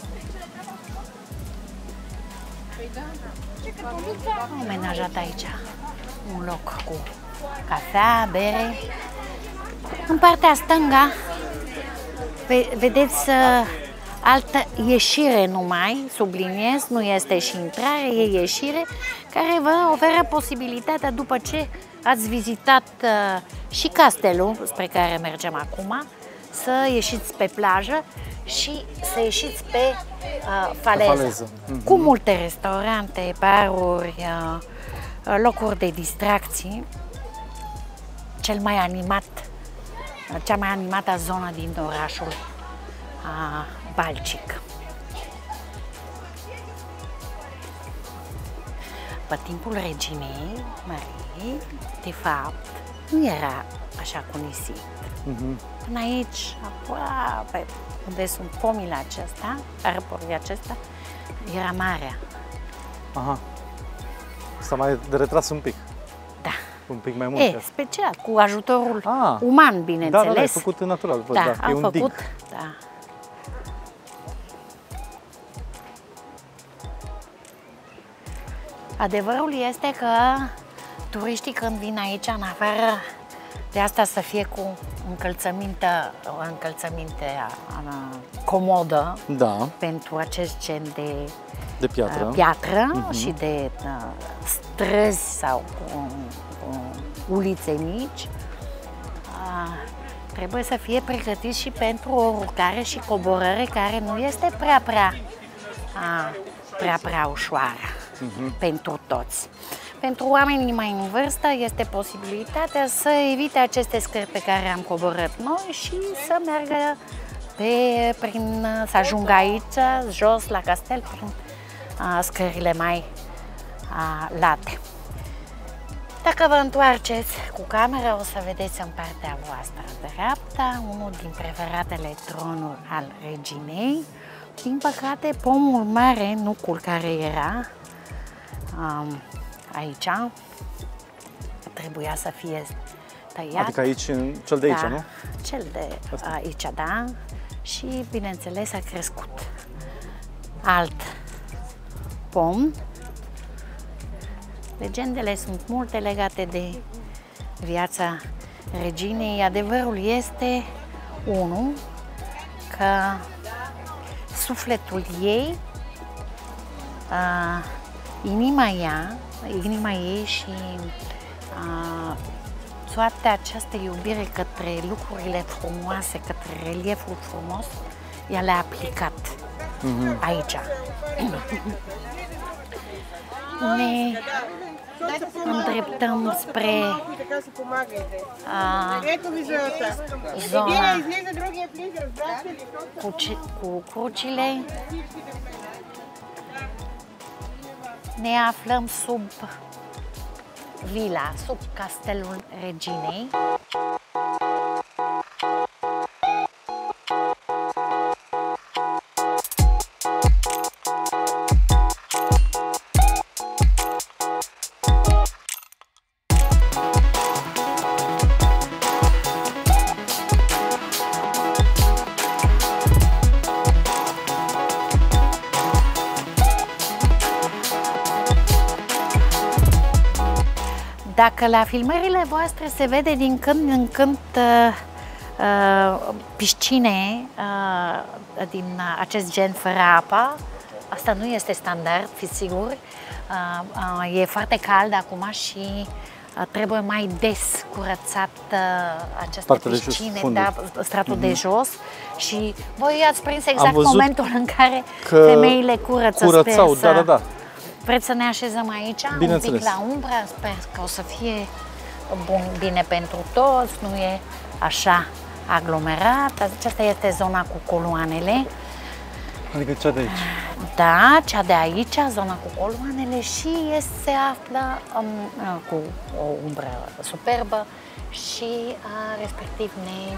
Am amenajat aici un loc cu cafea, bere. În partea stânga vedeți altă ieșire numai, subliniez, nu este și intrare, e ieșire, care vă oferă posibilitatea, după ce ați vizitat uh, și castelul spre care mergem acum, să ieșiți pe plajă și să ieșiți pe uh, faleză, faleză. Mm-hmm. cu multe restaurante, baruri, uh, locuri de distracții. Cel mai animat, cea mai animată zonă din orașul uh, Balcic. Pe timpul reginei Marii, de fapt, nu era așa cu nisip. Uh-huh. Până aici, aproape, unde sunt pomile acestea, arborii acestea, era marea. Aha. S-a mai retras un pic. Da. Un pic mai mult. E, special, cu ajutorul Ah. uman, bineînțeles. Da, da, da, e făcut în natural, văd, Da, da, am e un făcut, dig. da. Adevărul este că turiștii când vin aici, în afară de asta să fie cu încălțăminte, o încălțăminte comodă Da, pentru acest gen de de piatră. uh, piatră uh-huh. și de uh, străzi sau uh, uh, ulițe mici, uh, trebuie să fie pregătiți și pentru o urcare și coborâre care nu este prea, prea, uh, prea, prea ușoară uh-huh. pentru toți. Pentru oamenii mai în vârstă este posibilitatea să evite aceste scări pe care am coborât noi și să meargă pe, prin, să ajungă aici, jos, la castel, prin uh, scările mai uh, late. Dacă vă întoarceți cu camera, o să vedeți în partea voastră dreapta unul din preferatele tronuri al reginei. Din păcate, pomul mare, nucul care era um, aici, trebuia să fie tăiat. Adică aici, cel de aici, da, nu? Cel de Asta. aici, da. Și, bineînțeles, a crescut alt pom. Legendele sunt multe legate de viața reginei. Adevărul este, unul, că sufletul ei, uh, inima ea, inima ei și uh, toată această iubire către lucrurile frumoase, către relieful frumos, ea le-a aplicat mm-hmm. aici. Ne îndreptăm spre uh, zona cu, cu crucile. Ne aflăm sub vila, sub castelul reginei. Dacă la filmările voastre se vede din când în când uh, uh, piscine uh, din acest gen fără apă. Asta nu este standard, fiți siguri. Uh, uh, e foarte cald acum și uh, trebuie mai des curățat uh, aceste Partea piscine, de jos, da, stratul mm-hmm. de jos. Și voi ați prins exact văzut momentul în care femeile curăță. Curățau, sper da, să... da, da. Vreți să ne așezăm aici, un pic la umbră? Sper că o să fie bun, bine pentru toți, nu e așa aglomerat. Aceasta este zona cu coloanele. Adică cea de aici. Da, cea de aici, zona cu coloanele și se află um, cu o umbră superbă și uh, respectiv ne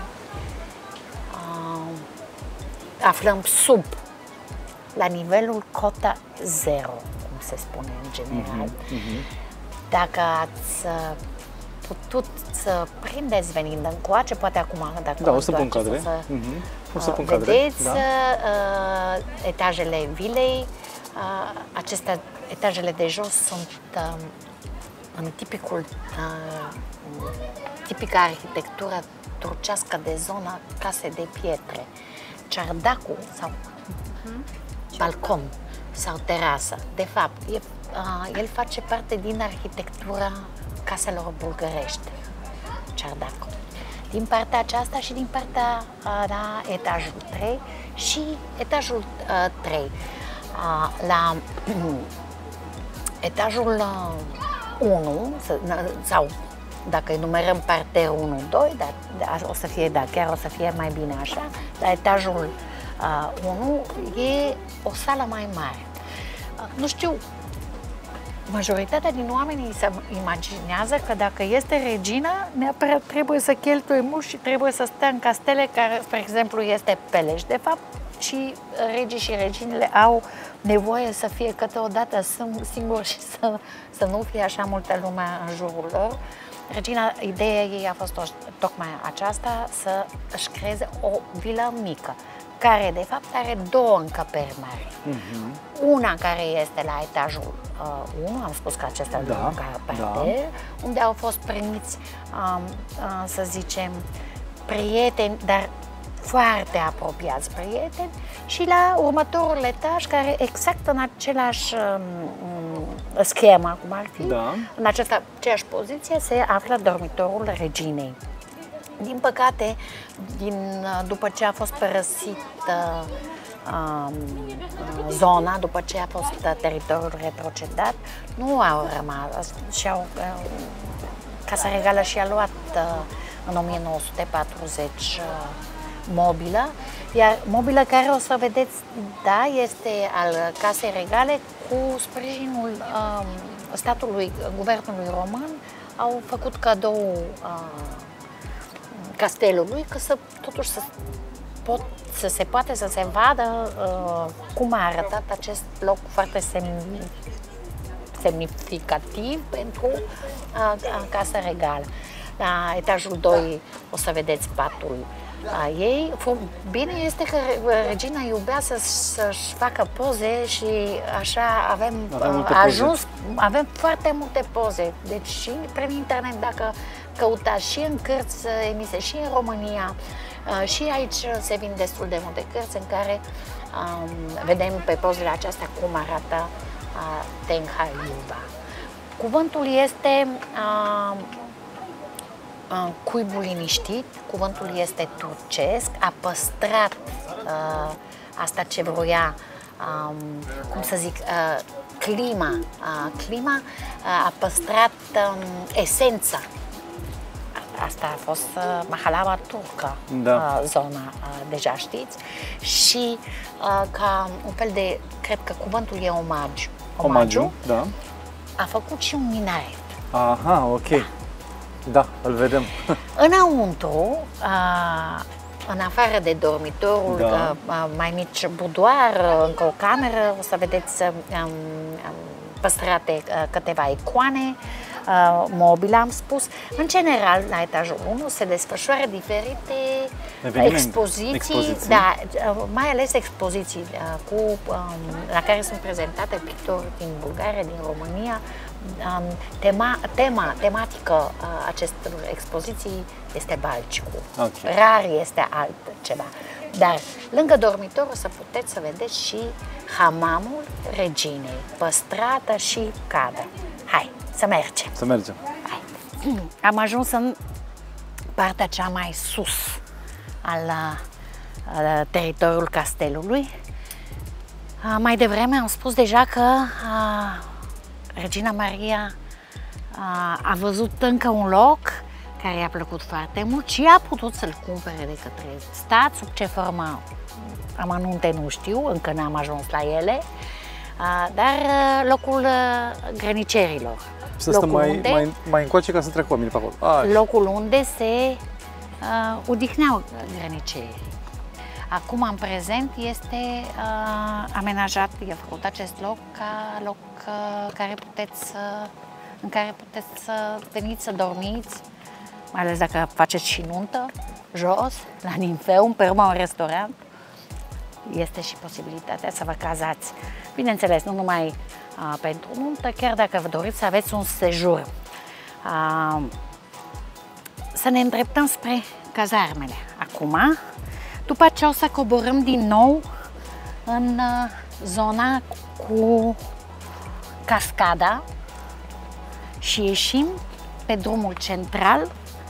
uh, aflăm sub, la nivelul cota zero, cum se spune în general. Mm-hmm, mm-hmm. Dacă ați putut să prindeți venind încoace, poate acum, dacă da, o să pun cadre. Să, mm-hmm. o să pun vedeți cadre. Da. Uh, etajele vilei. Uh, acestea, etajele de jos sunt uh, în tipicul, uh, tipica arhitectură turcească de zonă, case de pietre. Ciardacul sau balcon sau terasă. De fapt, e, uh, el face parte din arhitectura caselor bulgărești, ciardacul. Din partea aceasta și din partea uh, la etajul trei și etajul uh, trei. Uh, la uh, etajul uh, unu, sau dacă numerăm parterul unu doi, dar o să fie, da, chiar o să fie mai bine așa, la etajul uh, unu e o sală mai mare. Uh, nu știu, majoritatea din oamenii se imaginează că dacă este regină, neapărat trebuie să cheltuie mult și trebuie să stea în castele care, spre exemplu, este Peleș. De fapt, și regii și reginele au nevoie să fie câteodată singuri și să, să nu fie așa multă lume în jurul lor. Regina, ideea ei a fost o, tocmai aceasta, să își creeze o vilă mică, care de fapt are două încăperi mari. Mm-hmm. Una care este la etajul uh, unu, am spus că acesta e da, parter, da. unde au fost primiți, um, uh, să zicem, prieteni, dar foarte apropiați prieteni, și la următorul etaj, care exact în același um, schemă, cum ar fi, da. în această, aceeași poziție, se află dormitorul reginei. Din păcate, din, după ce a fost părăsită um, zona, după ce a fost teritoriul retrocedat, nu au rămas și au, uh, Casa Regală și-a luat uh, în o mie nouă sute patruzeci uh, mobilă, iar mobilă care o să vedeți, da, este al Casei Regale cu sprijinul um, statului, guvernului român, au făcut cadou uh, castelului, că să, totuși să, pot, să se poate să se vadă uh, cum a arătat acest loc foarte semn, semnificativ pentru uh, Casa Regală. La etajul doi o să vedeți patul a ei. Bine este că regina iubea să, să-și facă poze și așa avem, avem ajuns, poze. avem foarte multe poze. Deci și prin internet, dacă căutați, și în cărți emise și în România, și aici se vin destul de multe cărți în care um, vedem pe pozele acestea cum arată uh, Tenha Iuba. Cuvântul este uh, cuibul liniștit, cuvântul este turcesc, a păstrat uh, asta ce vroia, um, cum să zic, uh, clima, uh, clima uh, a păstrat um, esența. Asta a fost uh, Mahalaua turcă, da. uh, zona, uh, deja știți, și uh, ca un fel de, cred că cuvântul e omagiu, omagiu, da. A făcut și un minaret. Aha, ok. Da. Da, îl vedem. Înăuntru, în afară de dormitorul, da. mai mici budoar, încă o cameră, o să vedeți păstrate câteva icoane, mobilă, am spus. În general, la etajul unu se desfășoară diferite expoziții, expoziții, da, mai ales expoziții cu, la care sunt prezentate pictori din Bulgaria, din România, tema, tema, tematică a acestor expoziții este Balcicu. Okay. Rar este altceva. Dar lângă dormitor o să puteți să vedeți și hamamul reginei, păstrată și cadă. Hai, să mergem! Să mergem! Hai. Am ajuns în partea cea mai sus al, al teritoriul castelului. Mai devreme am spus deja că a, Regina Maria a, a văzut încă un loc care i-a plăcut foarte mult și a putut să-l cumpere de către stat. Sub ce formă amănunte nu știu, încă n-am ajuns la ele, a, dar locul grănicerilor. Să stăm mai, unde, mai, mai încoace ca să trec oamenii pe acolo. Așa. Locul unde se uh, odihneau grănicerii. Acum, în prezent, este uh, amenajat, e făcut acest loc ca loc uh, care puteți să, în care puteți să veniți să dormiți, mai ales dacă faceți și nuntă, jos, la Ninfeum, pe urmă un restaurant. Este și posibilitatea să vă cazați. Bineînțeles, nu numai uh, pentru nuntă, chiar dacă vă doriți să aveți un sejur. Uh, să ne îndreptăm spre cazarmele acum. După ce o să coborâm din nou în uh, zona cu cascada și ieșim pe drumul central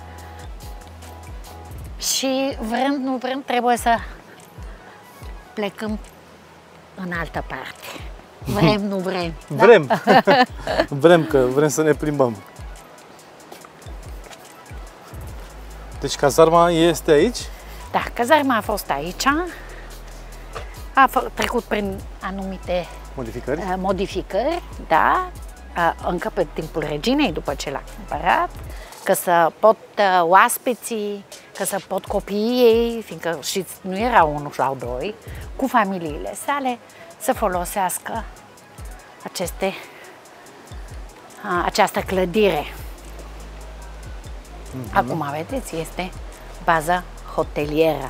și vrând, nu vrând, trebuie să plecăm în altă parte. Vrem, nu vrem. Vrem. Da? Vrem, că vrem să ne plimbăm. Deci cazarma este aici? Da, cazarma a fost aici. A trecut prin anumite modificări, uh, modificări, da, uh, încă pe timpul reginei, după ce l-a cumpărat, că să pot uh, oaspeții, că să pot copiii ei, fiindcă știți, nu erau unul sau doi, cu familiile sale, să folosească aceste, uh, această clădire. Mm-hmm. Acum, vedeți, este baza hotelieră.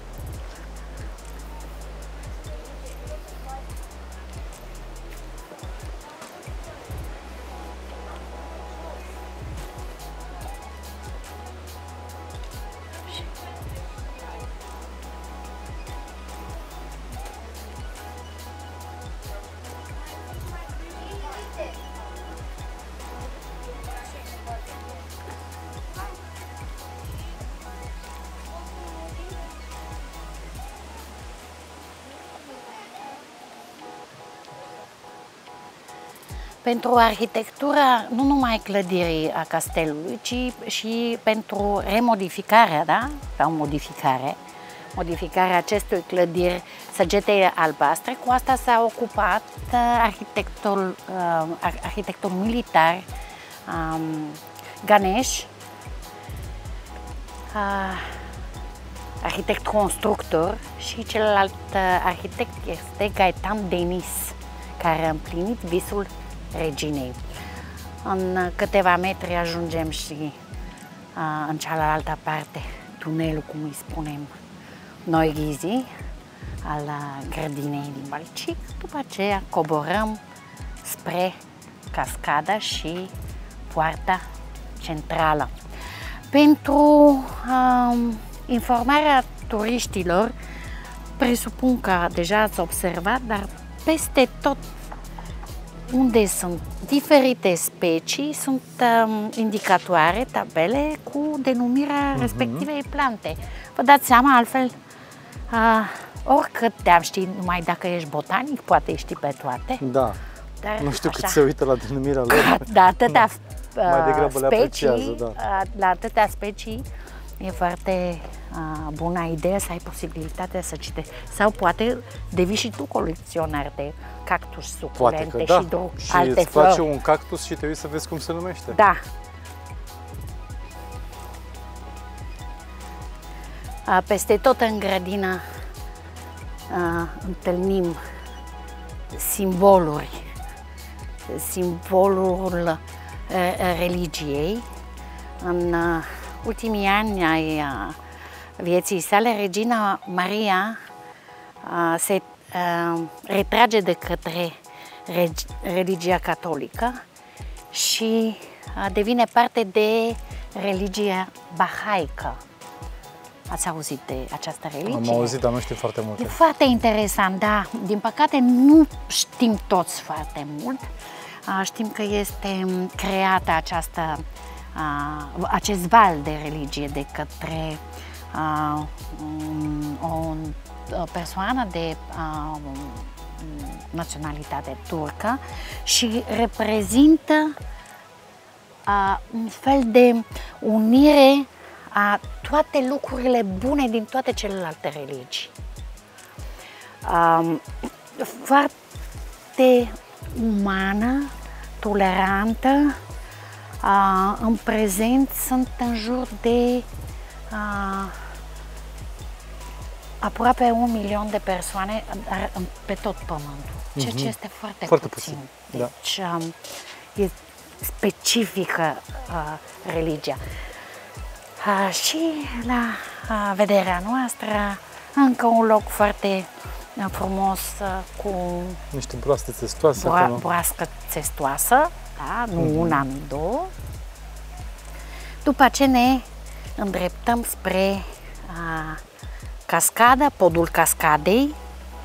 Pentru arhitectura, nu numai clădirii a castelului, ci și pentru remodificarea, da? Sau modificare, modificarea acestui clădiri Săgetei Albastre. Cu asta s-a ocupat arhitectul, arhitectul militar um, Ganesh, uh, arhitect constructor, și celălalt arhitect este Gaetan Denis, care a împlinit visul reginei. În câteva metri ajungem și a, în cealaltă parte, tunelul, cum îi spunem noi, Ghizi, al grădinei din Balcic. După aceea coborăm spre cascada și poarta centrală. Pentru a, informarea turiștilor, presupun că deja ați observat, dar peste tot unde sunt diferite specii, sunt um, indicatoare, tabele cu denumirea mm-hmm. respectivei plante. Vă dați seama, altfel, uh, oricât te-am ști, numai dacă ești botanic, poate știi pe toate. Da, dar nu știu așa, cât se uită la denumirea lor. Da, atâtea uh, mai degrabă le specii, apreciază, da. uh, la atâtea specii, e foarte uh, bună idee să ai posibilitatea să citești. Sau poate devii și tu colecționar de cactus suculente poate că, și da. și alte îți flori. place un cactus și te uiți să vezi cum se numește. Da. Uh, peste tot în grădină uh, întâlnim simboluri, simbolul uh, religiei. În uh, ultimii ani ai uh, vieții sale, Regina Maria uh, se uh, retrage de către religia catolică și devine parte de religia bahaică. Ați auzit de această religie? Am auzit, dar nu știu foarte multe. E foarte interesant, da. Din păcate nu știm toți foarte mult. Știm că este creată această, acest val de religie de către o persoană de naționalitate turcă și reprezintă un fel de unire a toate lucrurile bune din toate celelalte religii. Um, foarte umană, tolerantă. Uh, în prezent sunt în jur de uh, aproape un milion de persoane pe tot pământul, ceea ce este foarte, foarte puțin. puțin. Deci da. um, e specifică uh, religia. Uh, și la uh, vederea noastră, încă un loc foarte uh, frumos uh, cu niște broaste țestoase. Bro broască țestoasă, da? Nu mm-hmm. una, nu două. După ce ne îndreptăm spre uh, cascada, podul cascadei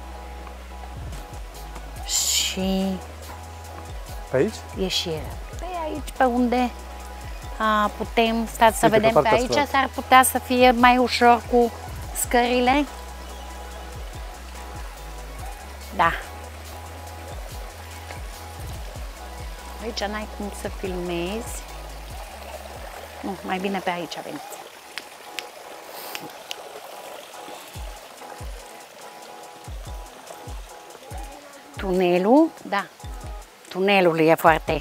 și pe aici? Ieșirea. Pe aici, pe unde a, putem, stați să Uite, vedem pe aici, s-ar putea să fie mai ușor cu scările. Da. Aici n-ai cum să filmezi. Nu, mai bine pe aici veniți. Tunelul, da, tunelul e foarte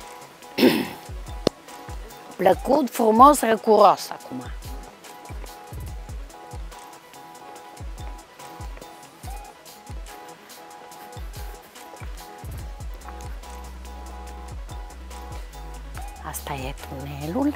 plăcut, frumos, răcuros acum. Asta e tunelul.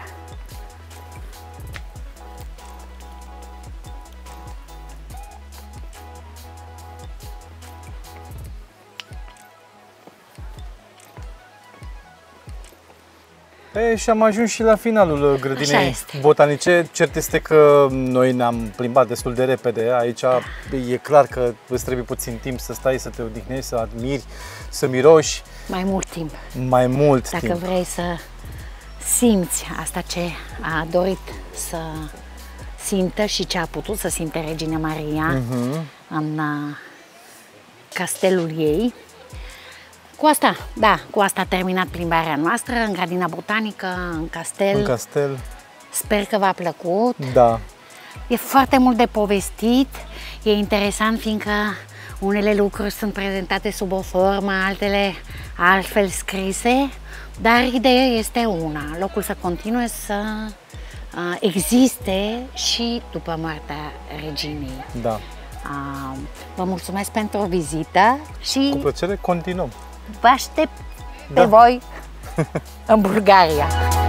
E, și am ajuns și la finalul grădinei botanice. Cert este că noi ne-am plimbat destul de repede. Aici e clar că îți trebuie puțin timp să stai, să te odihnești, să admiri, să miroși. Mai mult timp. Mai mult Dacă timp. vrei să simți asta ce a dorit să simtă și ce a putut să simte Regina Maria uh-huh. în uh, castelul ei. Cu asta, da, cu asta a terminat plimbarea noastră în grădina botanică, în castel. În castel. Sper că v-a plăcut. Da. E foarte mult de povestit, e interesant fiindcă unele lucruri sunt prezentate sub o formă, altele altfel scrise, dar ideea este una, locul să continue să uh, existe și după moartea reginei. Da. Uh, vă mulțumesc pentru vizită și cu plăcere continuăm. Vă aștept da. pe voi în Bulgaria.